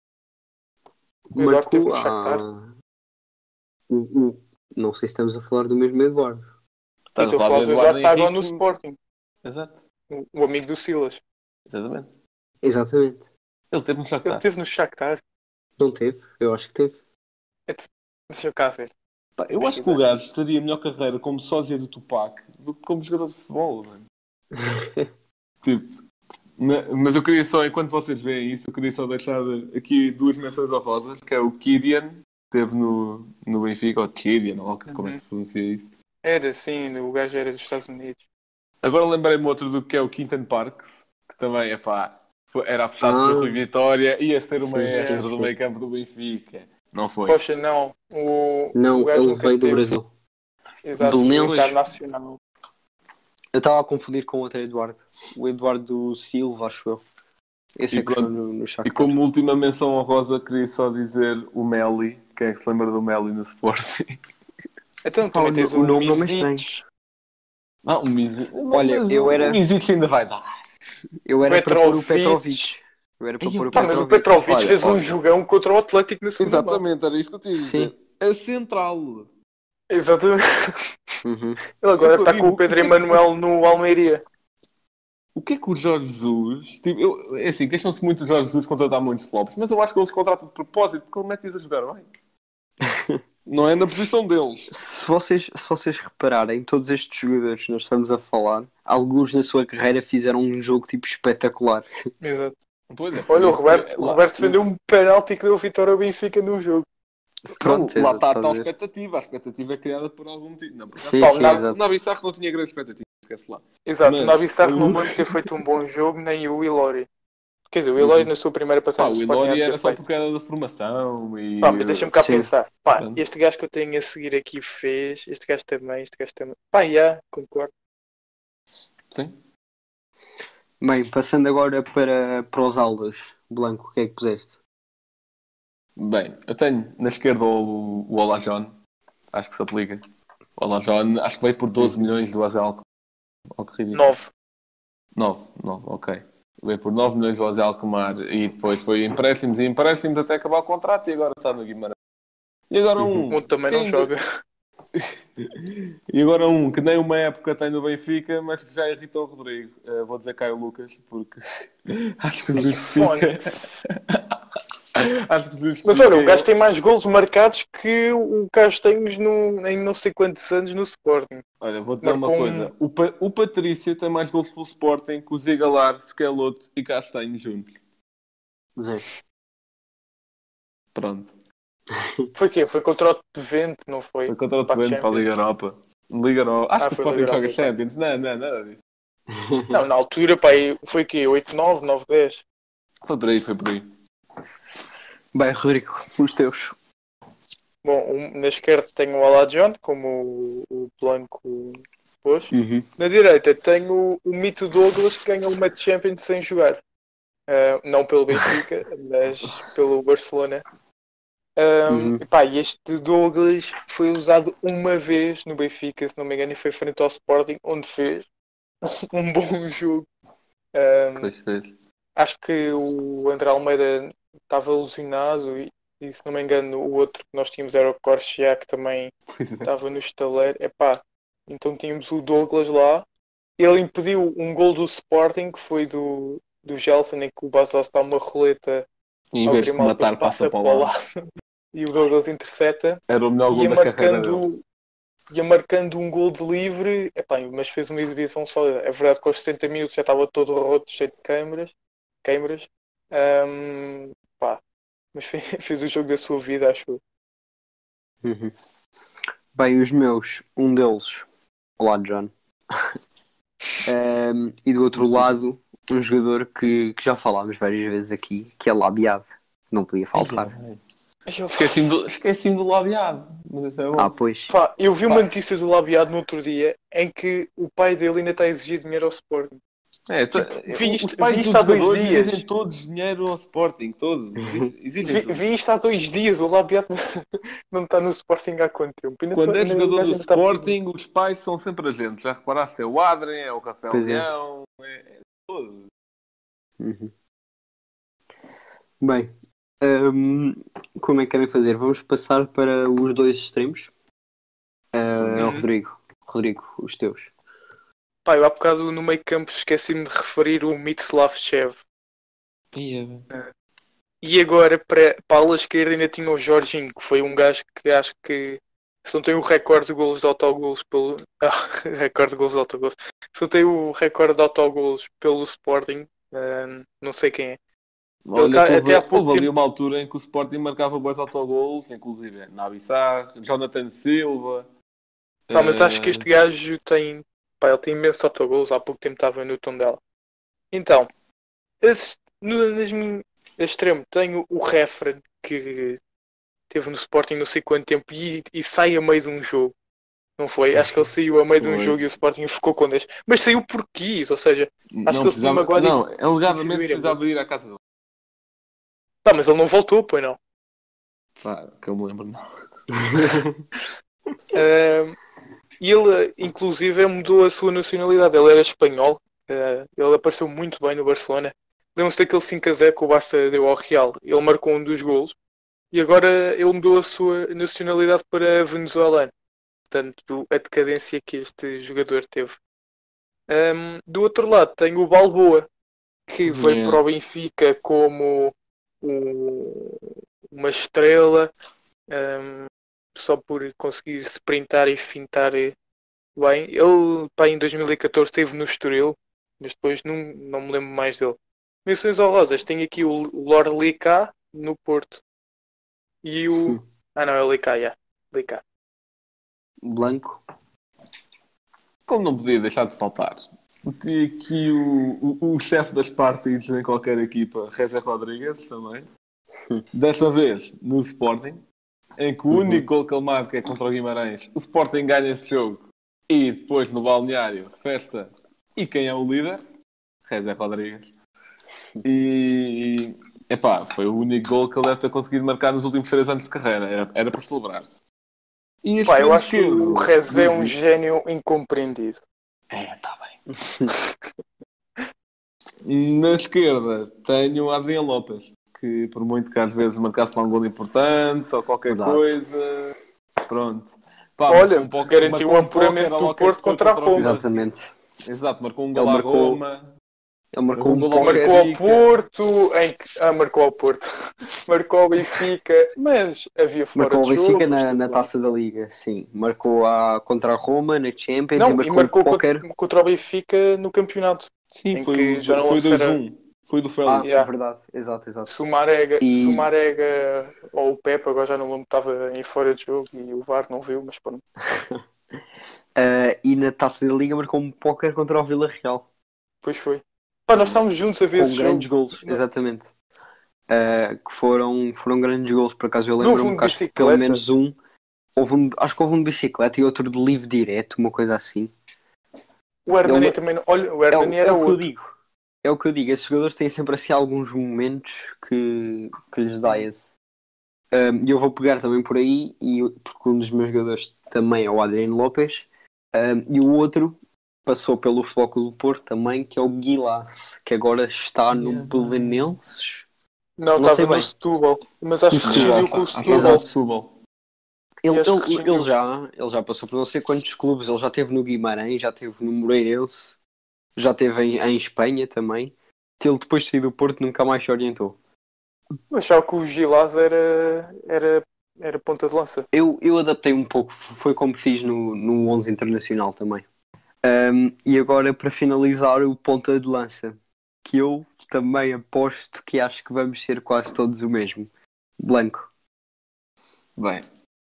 E: O Eduardo teve no Shakhtar.
D: ah, o, o- não sei se estamos a falar do mesmo Eduardo.
F: Estás
E: Estou a falar do Eduardo, está agora no
F: Henrique.
E: Sporting.
F: Exato,
E: O, o amigo do Silas.
F: exatamente.
D: Exatamente.
F: Ele teve no
E: Ele
F: Shakhtar.
E: esteve no Shakhtar.
D: Não teve? Eu acho que teve.
E: Deixa eu cá ver.
F: Pá, eu acho que o gajo teria melhor carreira como sósia do Tupac do que como jogador de futebol, mano. Tipo, na- mas eu queria só, enquanto vocês veem isso, eu queria só deixar aqui duas menções honrosas, que é o Kyrian, que esteve no, no Benfica, ou Kyrian, ou como é que se pronuncia isso.
E: Era sim, o gajo era dos Estados Unidos.
F: Agora lembrei-me outro do que é o Quinton Parks, que também, é pá, era apostado
D: Ah.
F: pelo Rui Vitória, ia ser o
D: Sim,
F: maestro
E: sim,
F: do
D: sim.
F: meio campo do Benfica. Não foi.
E: Rocha, não. O,
D: Não,
E: o gajo
D: ele
E: nunca
D: veio do
E: teve.
D: Brasil.
E: Exato,
D: Belenenses.
E: internacional.
D: Eu estava a confundir com outro Eduardo. O Eduardo Silva, acho eu. Esse
F: E
D: é que
F: quando-
D: foi no, no
F: E
D: Shakhtar.
F: como última menção honrosa, queria só dizer o Meli. Quem é que se lembra do Meli no Sporting?
E: Então também
D: o-
E: tens
D: o
E: o,
D: nome não me é
E: Misic.
F: Ah, o Misic.
D: Olha,
F: Mas
D: eu
F: o
D: era-
F: Misic ainda vai dar.
D: Eu era para pôr o
E: Petrovic.
D: Petrovic. Eu era para
F: Ei,
D: pôr o
E: Pá, mas o
D: Petrovic.
E: Petrovic
F: Olha,
E: fez um
F: olha.
E: jogão contra o Atlético na segunda mão.
F: Exatamente, era isto que eu tinha a
D: Sim.
F: dizer. A central.
E: Exatamente.
D: Uhum.
E: Ele agora
F: Eu
E: está
F: digo,
E: com o Pedro
F: o que é que-
E: Emanuel no Almeria.
F: O que é que o Jorge Jesus... Tipo, eu, é assim, queixam-se muito do Jorge Jesus contratar muitos flops, mas eu acho que eles contratam de propósito porque ele mete-os a jogar bem. Não é na posição deles.
D: Se vocês, se vocês repararem, todos estes jogadores que nós estamos a falar, alguns na sua carreira fizeram um jogo tipo espetacular.
E: Exato.
F: Pois é,
E: Olha, o
F: isso
E: Roberto,
F: é-
E: o
F: lá-
E: Roberto defendeu um penalti que deu vitória ao Benfica no jogo.
D: Pronto,
F: Não, lá
D: exato,
F: está a
D: estás
F: tal
D: a ver?
F: expectativa. A expectativa é criada por algum motivo. Não, por acaso,
D: Sim,
E: Pá, o
D: sim,
E: Nabi-
D: exato.
F: o Nabi Sarro não tinha grande expectativa, esquece lá.
E: Exato,
F: Mas
E: o Nabi Sarro
F: o-
E: não pode ter feito um bom jogo, nem o Ilori. Quer dizer, o Ilori
F: Uhum.
E: na sua primeira
F: Pá,
E: passagem
F: o
E: do Sporting
F: Ilori
E: há de
F: era
E: ter
F: só
E: feito.
F: porque era da formação e...
E: Pá, mas deixa-me cá
D: Sim.
E: pensar. Pá,
F: Pronto.
E: este gajo que eu tenho a seguir aqui fez, este gajo também, este gajo também. Pá, já, concordo.
F: Sim.
D: Bem, passando agora para, para os aulas. Blanco, o que é que puseste?
F: Bem, eu tenho na esquerda o, o Olajon. Acho que se aplica. O Olajon, acho que veio por doze milhões do Azel. Algo ridículo.
E: nove.
F: nove, nove, ok. Veio por nove milhões do Azel Alkmaar e depois foi empréstimos e empréstimos até acabar o contrato e agora está no Guimarães. E agora um...
E: O Monte também
F: que
E: não
F: ainda-
E: joga.
F: E agora um que nem uma época tem no Benfica, mas que já irritou o Rodrigo. Eh, vou dizer Caio Lucas, porque acho que se justifica. Acho que se justifica.
E: Mas olha, o gajo tem mais golos marcados que o Castanhos no, em não sei quantos anos no Sporting.
F: Olha, vou dizer uma
E: marcou
F: coisa. O, Pa- o Patrício tem mais gols pelo Sporting que o Zigalar, Skeloto e Castanho juntos.
D: Zero.
F: Pronto.
E: Foi quê? Foi contra o Twente, não foi?
F: Foi contra o
E: Para a
F: Twente para a Liga
E: Champions.
F: Europa. Liga Europa. Acho
E: Ah,
F: que o
E: foi
F: Sporting
E: Liga
F: joga
E: Europa,
F: Champions. Não, não, nada disso.
E: Não, na altura, pá, aí foi quê? oito nove, nove dez?
F: Foi por aí, foi por aí.
D: Bem, Rodrigo, os teus.
E: Bom, um- na esquerda tenho o Alajon, como o, o Blanco pôs.
D: Uhum.
E: Na direita tenho o, o Mito Douglas, que ganhou uma Champions sem jogar. Uh, não pelo Benfica, mas pelo Barcelona. Um,
D: Uhum.
E: epá, e este Douglas foi usado uma vez no Benfica, se não me engano, e foi frente ao Sporting, onde fez um bom jogo. Um,
F: Pois fez.
E: acho que o André Almeida estava alucinado e, e, se não me engano, o outro que nós tínhamos era o Corchia, que também
F: Pois é.
E: estava no estaleiro. Epá, então tínhamos o Douglas lá. Ele impediu um gol do Sporting, que foi do, do Gelson, em que o Bastos dá uma roleta
F: Em
E: ao
F: vez de
E: Grimaldo, depois
F: matar, passa para o lado.
E: e o Douglas intercepta.
F: Era o melhor gol
E: Ia
F: da carreira dele.
E: marcando, ia marcando um gol de livre, epá, mas fez uma exibição só. É verdade que aos setenta minutos já estava todo roto, cheio de câimbras, câimbras. Um, pá, mas fez, fez o jogo da sua vida, acho eu.
D: Uhum. Bem, os meus, um deles, olá John. Um, e do outro lado, um jogador que, que já falámos várias vezes aqui, que é Labiado. Não podia faltar.
E: Mas eu,
F: Esqueci-me do, esqueci-me do labiado. Mas isso é bom.
D: Ah, pois.
E: pá, eu vi uma
F: Pá.
E: notícia do Labiado no outro dia em que o pai dele ainda está a exigir dinheiro ao Sporting.
F: É, tu-
E: vi isto-
F: os pais
E: vi
F: dos
E: isto há dois
F: jogadores
E: dias.
F: exigem todos dinheiro ao Sporting, todos. Exigem, exigem
E: Vi,
F: tudo.
E: vi isto há dois dias, o Labiado não está no Sporting há quanto tempo? Ainda
F: Quando
E: tô-
F: és
E: ainda-
F: jogador
E: o gajo
F: do
E: ainda está a pedir.
F: Sporting, os pais são sempre agentes. Já reparaste? É o Adrien, é o Rafael
D: Pois é.
F: Leão, é, é todos.
D: Uhum. Bem, hum, como é que querem fazer? Vamos passar para os dois extremos. Ah,
E: Uhum.
D: Rodrigo, Rodrigo, os teus.
E: Pá, eu há bocado no meio campo esqueci-me de referir o Miroslav Shev. E agora, para, para a ala esquerda, ainda tinha o Jorginho, que foi um gajo que acho que, se não tem o recorde de golos de autogolos pelo... Ah, recorde de golos de autogolos. Se não tem o recorde de autogolos pelo Sporting, ah, não sei quem é.
F: Olha,
E: cá-
F: que houve,
E: até há pouco
F: houve ali
E: tempo-
F: uma altura em que o Sporting marcava bons autogolos, inclusive Naby Sarr, Jonathan Silva.
E: Pá, mas
F: eh,
E: acho que este gajo tem... Pá, ele tem imensos autogolos, há pouco tempo estava no Tondela. Então, esse, no, nas min- extremo tenho o Referen, que teve no Sporting não sei quanto tempo e, e sai a meio de um jogo. Não foi? Acho que ele saiu a meio de um
F: Foi.
E: jogo e o Sporting ficou com dez. Mas saiu por quis, ou seja,
F: não
E: que ele se
F: precisava,
E: magoado e
F: não,
E: quis
F: alegadamente
E: ir
F: precisava ir à casa dele.
E: tá, mas ele não voltou, pois não.
F: Pá, que eu me lembro, não.
E: Ahm, E ele, inclusive, mudou a sua nacionalidade. Ele era espanhol. Ah, ele apareceu muito bem no Barcelona. Lembram-se daquele cinco a zero que o Barça deu ao Real. Ele marcou um dos golos. E agora ele mudou a sua nacionalidade para venezuelano. Portanto, a decadência que este jogador teve. Ahm, do outro lado, tem o Balboa, que veio
F: Yeah.
E: para o Benfica como um- uma estrela, ahm, só por conseguir sprintar e fintar eh, bem. Ele, pá, em dois mil e catorze esteve no Estoril, mas depois não, não me lembro mais dele. Menções honrosas, tenho aqui o Lord Licá no Porto. E o... Ah não, é o Licá, já. Licá.
D: Blanco.
F: Como não podia deixar de faltar? Tinha aqui o, o, o chefe das partidas em qualquer equipa, Reza Rodrigues, também. Desta vez no Sporting, em que o único gol que ele marca é contra o Guimarães. O Sporting ganha esse jogo. E depois no balneário, festa. E quem é o líder? Reza Rodrigues. E... Epá, foi o único gol que ele deve ter conseguido marcar nos últimos três anos de carreira. Era, era para celebrar. E este
E: Pá, eu
F: extremo
E: acho que
F: esquerdo,
E: o Rezé é um
F: Uhum.
E: gênio incompreendido.
F: É, está bem. Na esquerda tenho o Adriano Lopes, que por muito que às vezes marcasse lá um gol importante ou qualquer
D: Verdade.
F: coisa, pronto. Pá,
E: Olha,
F: marcou um pouco-
E: garantiu
F: marcou
E: o
F: um póquer
E: apuramento
F: ao
E: do
F: Locker
E: Porto
F: que foi
E: contra a
F: o
E: Roma.
F: Vila.
D: Exatamente.
F: Exato, marcou um
D: Ele
F: gol à
D: marcou-
F: Roma.
D: Ele marcou um
F: Marcou um gol ao
D: póquer.
E: Marcou ao
F: Benfica.
E: Porto, em que... Ah, marcou ao Porto. Marcou ao Benfica, mas havia fora
D: Marcou o
E: de jogo.
D: Benfica
E: mas
D: na,
E: tudo
D: na
E: bem.
D: Taça da Liga, sim. Marcou a, contra a Roma na Champions
E: Não,
D: e
E: e
D: marcou,
E: marcou
D: o póquer.
E: contra, contra o Benfica no campeonato.
F: Sim,
E: Em
F: foi,
E: que
F: o-
E: já não
F: foi
E: lembro se
F: dois
E: era-
F: um. Foi do
D: Ah,
F: Félix.
E: Yeah.
D: é verdade. Exato, exato.
E: Sumarega,
D: E-
E: Sumarega ou o Pepe, agora já não lembro, estava em fora de jogo e o V A R não viu, mas pronto.
D: Ah, e na Taça da Liga marcou um póquer contra o Vila Real.
E: Depois foi. Pá, nós estávamos juntos a ver
D: Com
E: esse
D: grandes
E: jogo.
D: golos, exatamente. uh, que foram, foram grandes gols. Por acaso eu
E: Não houve
D: lembro-me
E: um
D: que
E: de
D: acho que pelo
E: bicicleta?
D: menos um, houve um, acho que houve um de bicicleta e outro de livre direto, uma coisa assim.
E: O Hernani
D: Ele-
E: também. não- Olha, o
D: É,
E: Hernani
D: o- é
E: era
D: o que eu
E: outro.
D: digo. É o que eu digo. Esses jogadores têm sempre assim alguns momentos que, que lhes dá
E: Sim.
D: esse. Um, E eu vou pegar também por aí, e, eu- porque um dos meus jogadores também é o Adriano Lopes, um, e o outro passou pelo Futebol Clube do Porto também, que é o Guilasse, que agora está no Belenenses.
E: Não,
D: Não sei
E: estava no
D: bem.
E: Setúbal. Mas acho
F: O
E: que
F: Setúbal,
E: rescindiu com o
F: acho que está
E: Setúbal.
F: no Setúbal.
D: Ele,
E: E acho que
D: ele,
E: rescindiu.
D: ele já, ele já passou por não sei quantos clubes. Ele já esteve no Guimarães, já esteve no Moreirense, já esteve em, em Espanha também. Ele depois de sair do Porto nunca mais se orientou.
E: Mas achava que o Gilás era, era, era ponta de lança.
D: Eu, eu adaptei um pouco, foi como fiz no, no onze Internacional também. Um, e agora para finalizar o ponta de lança, que eu também aposto que acho que vamos ser quase todos o mesmo. Blanco.
F: Bem,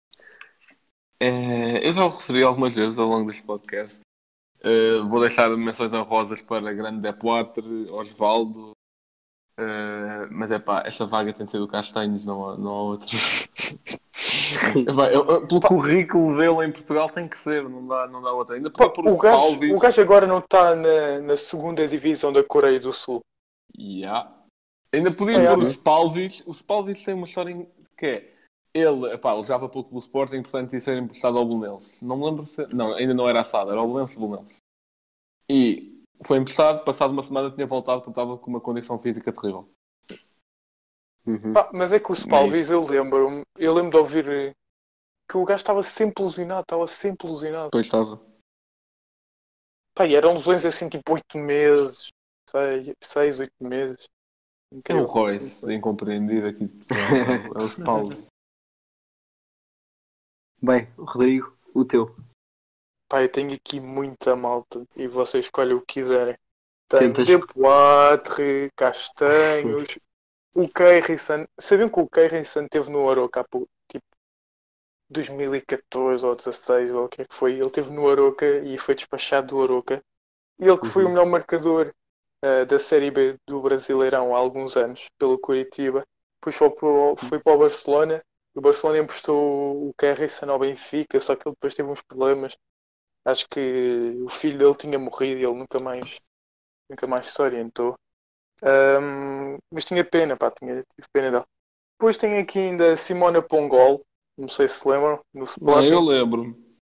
F: eh, eu já o referi algumas vezes ao longo deste podcast. Eh, vou deixar menções honrosas para Grande Depoitre, Osvaldo. eh, mas é pá, esta vaga tem de ser do Castanhos, não há, não há outra. Epá, ele- pelo currículo dele em Portugal tem que ser, não dá, não dá outra. Ainda
E: Pá,
F: podia pôr o
E: o, gajo,
F: Spalvis.
E: o gajo agora não está na, na segunda divisão da Coreia do Sul.
F: Yeah. Ainda podia
E: É,
F: pôr o
E: olha.
F: Spalvis. O Spalvis tem uma história em- que é ele, epá, ele jogava pouco pelo Sporting, portanto ia ser emprestado ao Belenenses. Não me lembro se... Não, ainda não era assado, era ao Belenenses, Belenenses. E foi emprestado, passado uma semana tinha voltado porque estava com uma condição física terrível.
D: Uhum.
E: Pá, mas é que o Spalvis, eu lembro eu lembro de ouvir eh, que o gajo estava sempre lesionado, estava sempre lesionado.
F: Depois estava.
E: Pá, e eram lesões assim tipo oito meses, seis, oito meses.
F: É o
E: Incrível.
F: Royce, incompreendido aqui de Portugal. É o Spalvis.
D: Bem, Rodrigo, o teu.
E: Pá, eu tenho aqui muita malta e vocês escolhem o que quiserem. Tenho
D: Tentas-
E: Depoitre, Castanhos, o Keirson. Sabiam que o Keirson esteve no Aroca há pouco, tipo dois mil e catorze ou dezasseis ou o que é que foi? Ele esteve no Aroca e foi despachado do Aroca. E ele que foi o
D: Uhum.
E: melhor marcador uh, da Série B do Brasileirão há alguns anos, pelo Curitiba. Depois foi para o, foi para o Barcelona. O Barcelona emprestou o Keirson ao Benfica, só que ele depois teve uns problemas. Acho que o filho dele tinha morrido e ele nunca mais, nunca mais se orientou. Um, mas tinha pena, pá, tinha, tive pena dele. Depois tem aqui ainda Simona Pongol, não sei se se lembram, no
F: Não,
E: Sporting.
F: eu lembro-me.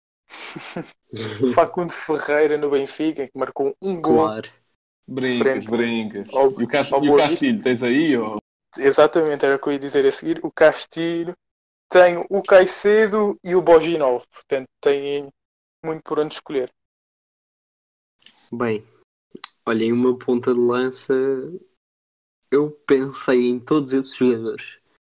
E: Facundo Ferreira no Benfica, que marcou um gol.
D: Claro.
F: Brincas,
E: Frente
F: brincas.
E: ao-
F: e o, Cast...
E: ao
F: e o
E: Boa
F: Castilho, tens aí? Ou...
E: Exatamente, era o que eu ia dizer a seguir. O Castilho, tenho o Caicedo e o Boginov. Portanto, têm muito por onde escolher.
D: Bem, olha, em uma ponta de lança, eu pensei em todos esses jogadores,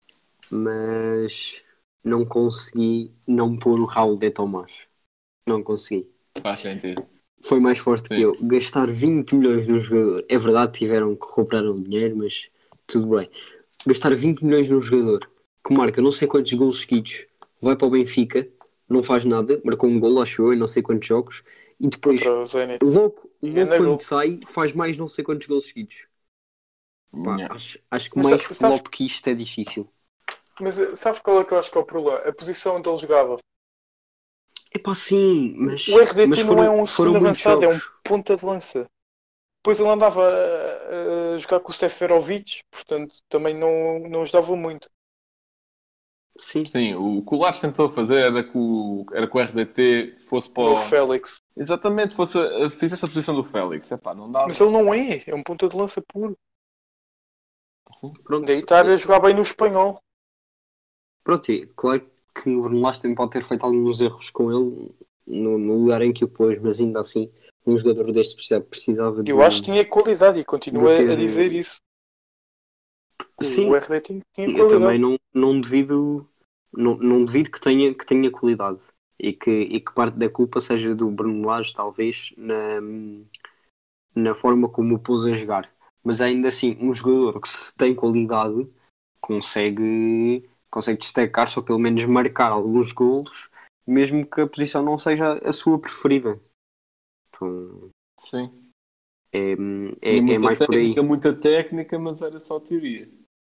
D: mas não consegui não pôr o Raul de Tomás. Não consegui.
F: Faz sentido.
D: Foi mais forte
F: Sim.
D: que eu. Gastar vinte milhões num jogador. É verdade, tiveram que recuperaram o dinheiro, mas tudo bem. Gastar vinte milhões num jogador que marca não sei quantos golos seguidos, vai para o Benfica, não faz nada, marcou um golo, acho eu, em não sei quantos jogos, e depois,
E: Contra o Zenit.
D: logo,
E: E
D: logo
E: ganda
D: quando
E: gol.
D: sai, faz mais não sei quantos golos seguidos. Pá,
F: Yeah.
D: acho, acho que
E: Mas
D: mais
E: sabes-
D: flop que isto é difícil.
E: Mas eh, sabes qual é que eu acho que é o problema? A posição onde ele jogava.
D: É pá, sim, mas,
E: O R D T
D: mas
E: não
D: foram,
E: é um
D: foram
E: segundo
D: muitos
E: avançado, é um
D: jogos.
E: ponta de lança. Depois ele andava a, a jogar com o Seferovic, portanto também não, não ajudava muito.
D: Sim,
F: Sim, o que o Lage tentou fazer era que o, era que o R D T fosse para
E: O
F: o...
E: Félix.
F: Exatamente, fosse, fizesse a posição do Félix. Epá, não dá.
E: Mas ele não é, é um ponta de lança puro.
F: Sim.
D: pronto.
E: Daí estar a jogar bem no espanhol.
D: Pronto, e claro que o Bruno Lage também pode ter feito alguns erros com ele no, no lugar em que o pôs, mas ainda assim, um jogador deste precisava, precisava de.
E: Eu acho que tinha qualidade e continuo
D: de
E: a-
D: ter-
E: a dizer isso. O-
D: Sim,
E: O R D tinha, tinha
D: eu também
E: qualidade.
D: não, não devido não, não devido que tenha, que tenha qualidade e que, e que parte da culpa seja do Bruno Lage, talvez, na, na forma como o pôs a jogar. Mas ainda assim, um jogador que se tem qualidade consegue, consegue destacar-se ou pelo menos marcar alguns golos, mesmo que a posição não seja a sua preferida. Então,
F: Sim.
D: é,
F: Tinha
D: é, é
F: muita
D: mais por aí.
F: técnica, muita técnica, mas era só teoria.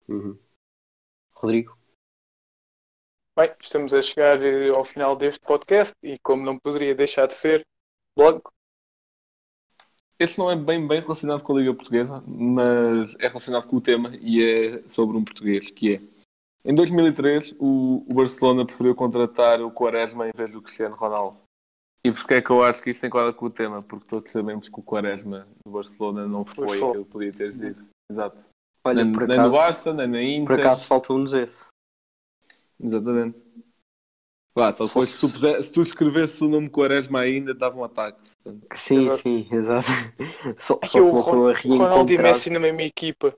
D: Uhum. Rodrigo?
E: Bem, estamos a chegar eh, ao final deste podcast e como não poderia deixar de ser, logo,
F: Este não é bem, bem relacionado com a Liga Portuguesa, mas é relacionado com o tema e é sobre um português, que é... Em dois mil e três, o, o Barcelona preferiu contratar o Quaresma em vez do Cristiano Ronaldo. E porquê é que eu acho que isto enquadra com o tema? Porque todos sabemos que o Quaresma do Barcelona não foi
E: Foi.
F: aquilo que podia ter sido. Exato.
D: Olha,
F: nem,
D: por
F: nem no
D: acaso,
F: Barça, nem na Inter.
D: por acaso faltou-nos esse.
F: Exatamente. Vá, só
D: Só
F: depois,
D: se-
F: se, tu puser- se tu escrevesses o nome Quaresma ainda, dava um ataque. Portanto,
D: Sim,
E: Exato.
D: sim, exato. Só,
E: aqui
D: só se
E: o
D: voltou a
E: Ron- Ronaldo e
D: reencontrar.
E: Messi na mesma equipa.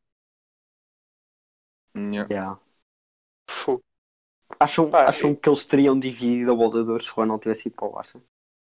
F: yeah.
D: Yeah.
E: Fu.
D: Acham,
E: Pá,
D: acham que eles teriam dividido a bola de ouro se o Ronaldo tivesse ido para o Barça?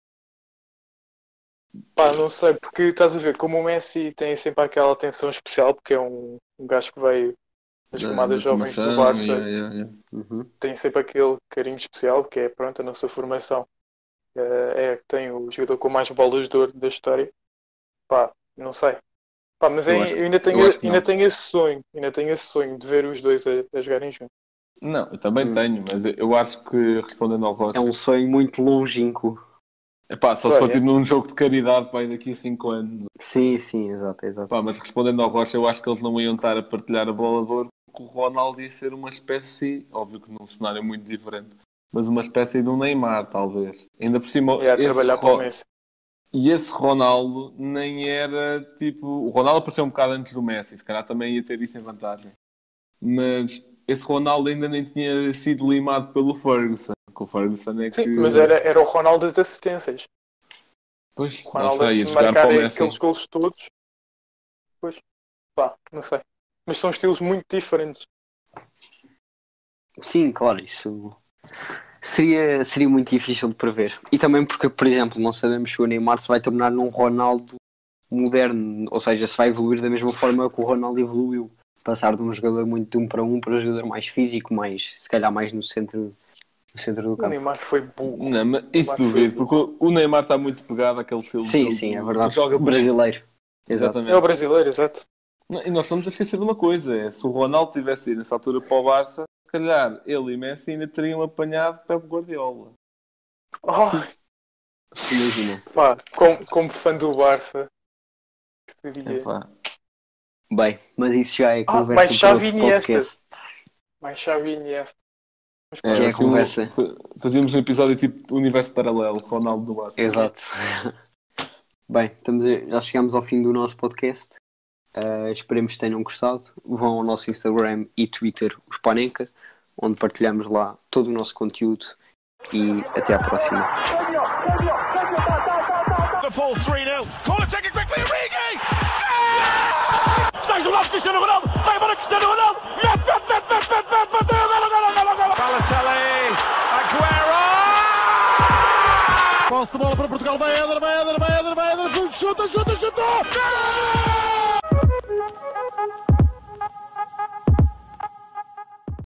E: Pá, não sei, porque estás a ver, como o Messi tem sempre aquela atenção especial, porque é um, um gajo que veio das
F: Da-
E: camadas
F: da
E: jovens do
F: formação,
E: Barça,
F: yeah, yeah, yeah.
D: Uhum.
E: tem sempre aquele carinho especial, que é, pronto, a nossa formação. Eh, É que tem o jogador com mais bolas de ouro da história. Pá, não sei. Pá, mas
F: Eu
E: é-
F: acho que-
E: eu ainda tenho,
F: eu acho que
E: ainda
F: não.
E: tenho esse sonho, ainda tenho esse sonho de ver os dois a, a jogarem juntos.
F: Não, eu também
D: Hum.
F: tenho, mas eu acho que respondendo ao Rocha,
D: É um sonho muito longínquo.
F: epá, só
E: Pá,
F: se for
E: é.
F: tipo num jogo de caridade para daqui a cinco anos.
D: Sim, sim, exato, exato.
F: Pá, mas respondendo ao Rocha, eu acho que eles não iam estar a partilhar a bola de ouro, porque o Ronaldo ia ser uma espécie, óbvio que num cenário muito diferente, mas uma espécie de um Neymar, talvez. Ainda por cima,
E: E a
F: esse
E: trabalhar para
F: Ro-
E: o Messi.
F: e esse Ronaldo nem era tipo. O Ronaldo apareceu um bocado antes do Messi, se calhar também ia ter isso em vantagem. Mas esse Ronaldo ainda nem tinha sido limado pelo Ferguson. Que o Ferguson é
E: Sim,
F: que.
E: mas era, era o Ronaldo das assistências.
F: Pois,
E: O
F: lá
E: Ronaldo
F: está, ia
E: antes de
F: jogar para
E: marcar
F: o Messi.
E: aqueles golos todos. Pois, pá, não sei. Mas são estilos muito diferentes.
D: Sim, claro, isso seria, seria muito difícil de prever. E também porque, por exemplo, não sabemos se o Neymar se vai tornar num Ronaldo moderno, ou seja, se vai evoluir da mesma forma que o Ronaldo evoluiu. Passar de um jogador muito de um para um para um jogador mais físico, mais, se calhar mais no centro, no centro do
E: O
D: campo.
E: Neymar foi burro.
F: Não, mas isso
E: Neymar
F: duvido,
E: foi
F: porque o Neymar está muito pegado àquele filme.
D: Sim,
F: que
D: sim,
F: ele-
D: é verdade.
F: que Joga bonito.
D: Brasileiro. Exato.
F: Exatamente.
E: É o brasileiro, exato.
F: Não, e nós estamos a esquecer de uma coisa: é, se o Ronaldo tivesse ido nessa altura para o Barça, se calhar ele e Messi ainda teriam apanhado Pep Guardiola.
E: Oh,
F: Imagina.
E: pá, como, como fã do Barça, que diria,
F: Epá.
D: Bem, mas isso já é
E: Ah,
D: conversa
E: mais
D: para
E: Xavi
D: outro
E: e Iniesta.
D: podcast.
E: mais Xavi e Iniesta. Mas, pá,
F: É,
D: Já é
F: assim, um-
D: conversa.
F: fa- Fazíamos um episódio tipo Universo Paralelo, Ronaldo do Barça.
D: Exato. Bem, estamos a- já chegamos ao fim do nosso podcast. Uh, esperemos que tenham gostado. Vão ao nosso Instagram e Twitter, os Panenka, onde partilhamos lá todo o nosso conteúdo. E até à próxima.
A: Liverpool three nil. Corner taken quickly, Origi!
B: Está isolado Cristiano Ronaldo. Vai embora Cristiano Ronaldo. Mete, mete, mete, mete, mete, mete. Bateu. Golo, golo, golo, golo.
A: Balotelli, Aguero!
C: Posse de bola para Portugal. Vai Éder, vai Éder, vai Éder, vai Éder. Chuta, chuta, chuta. Gol!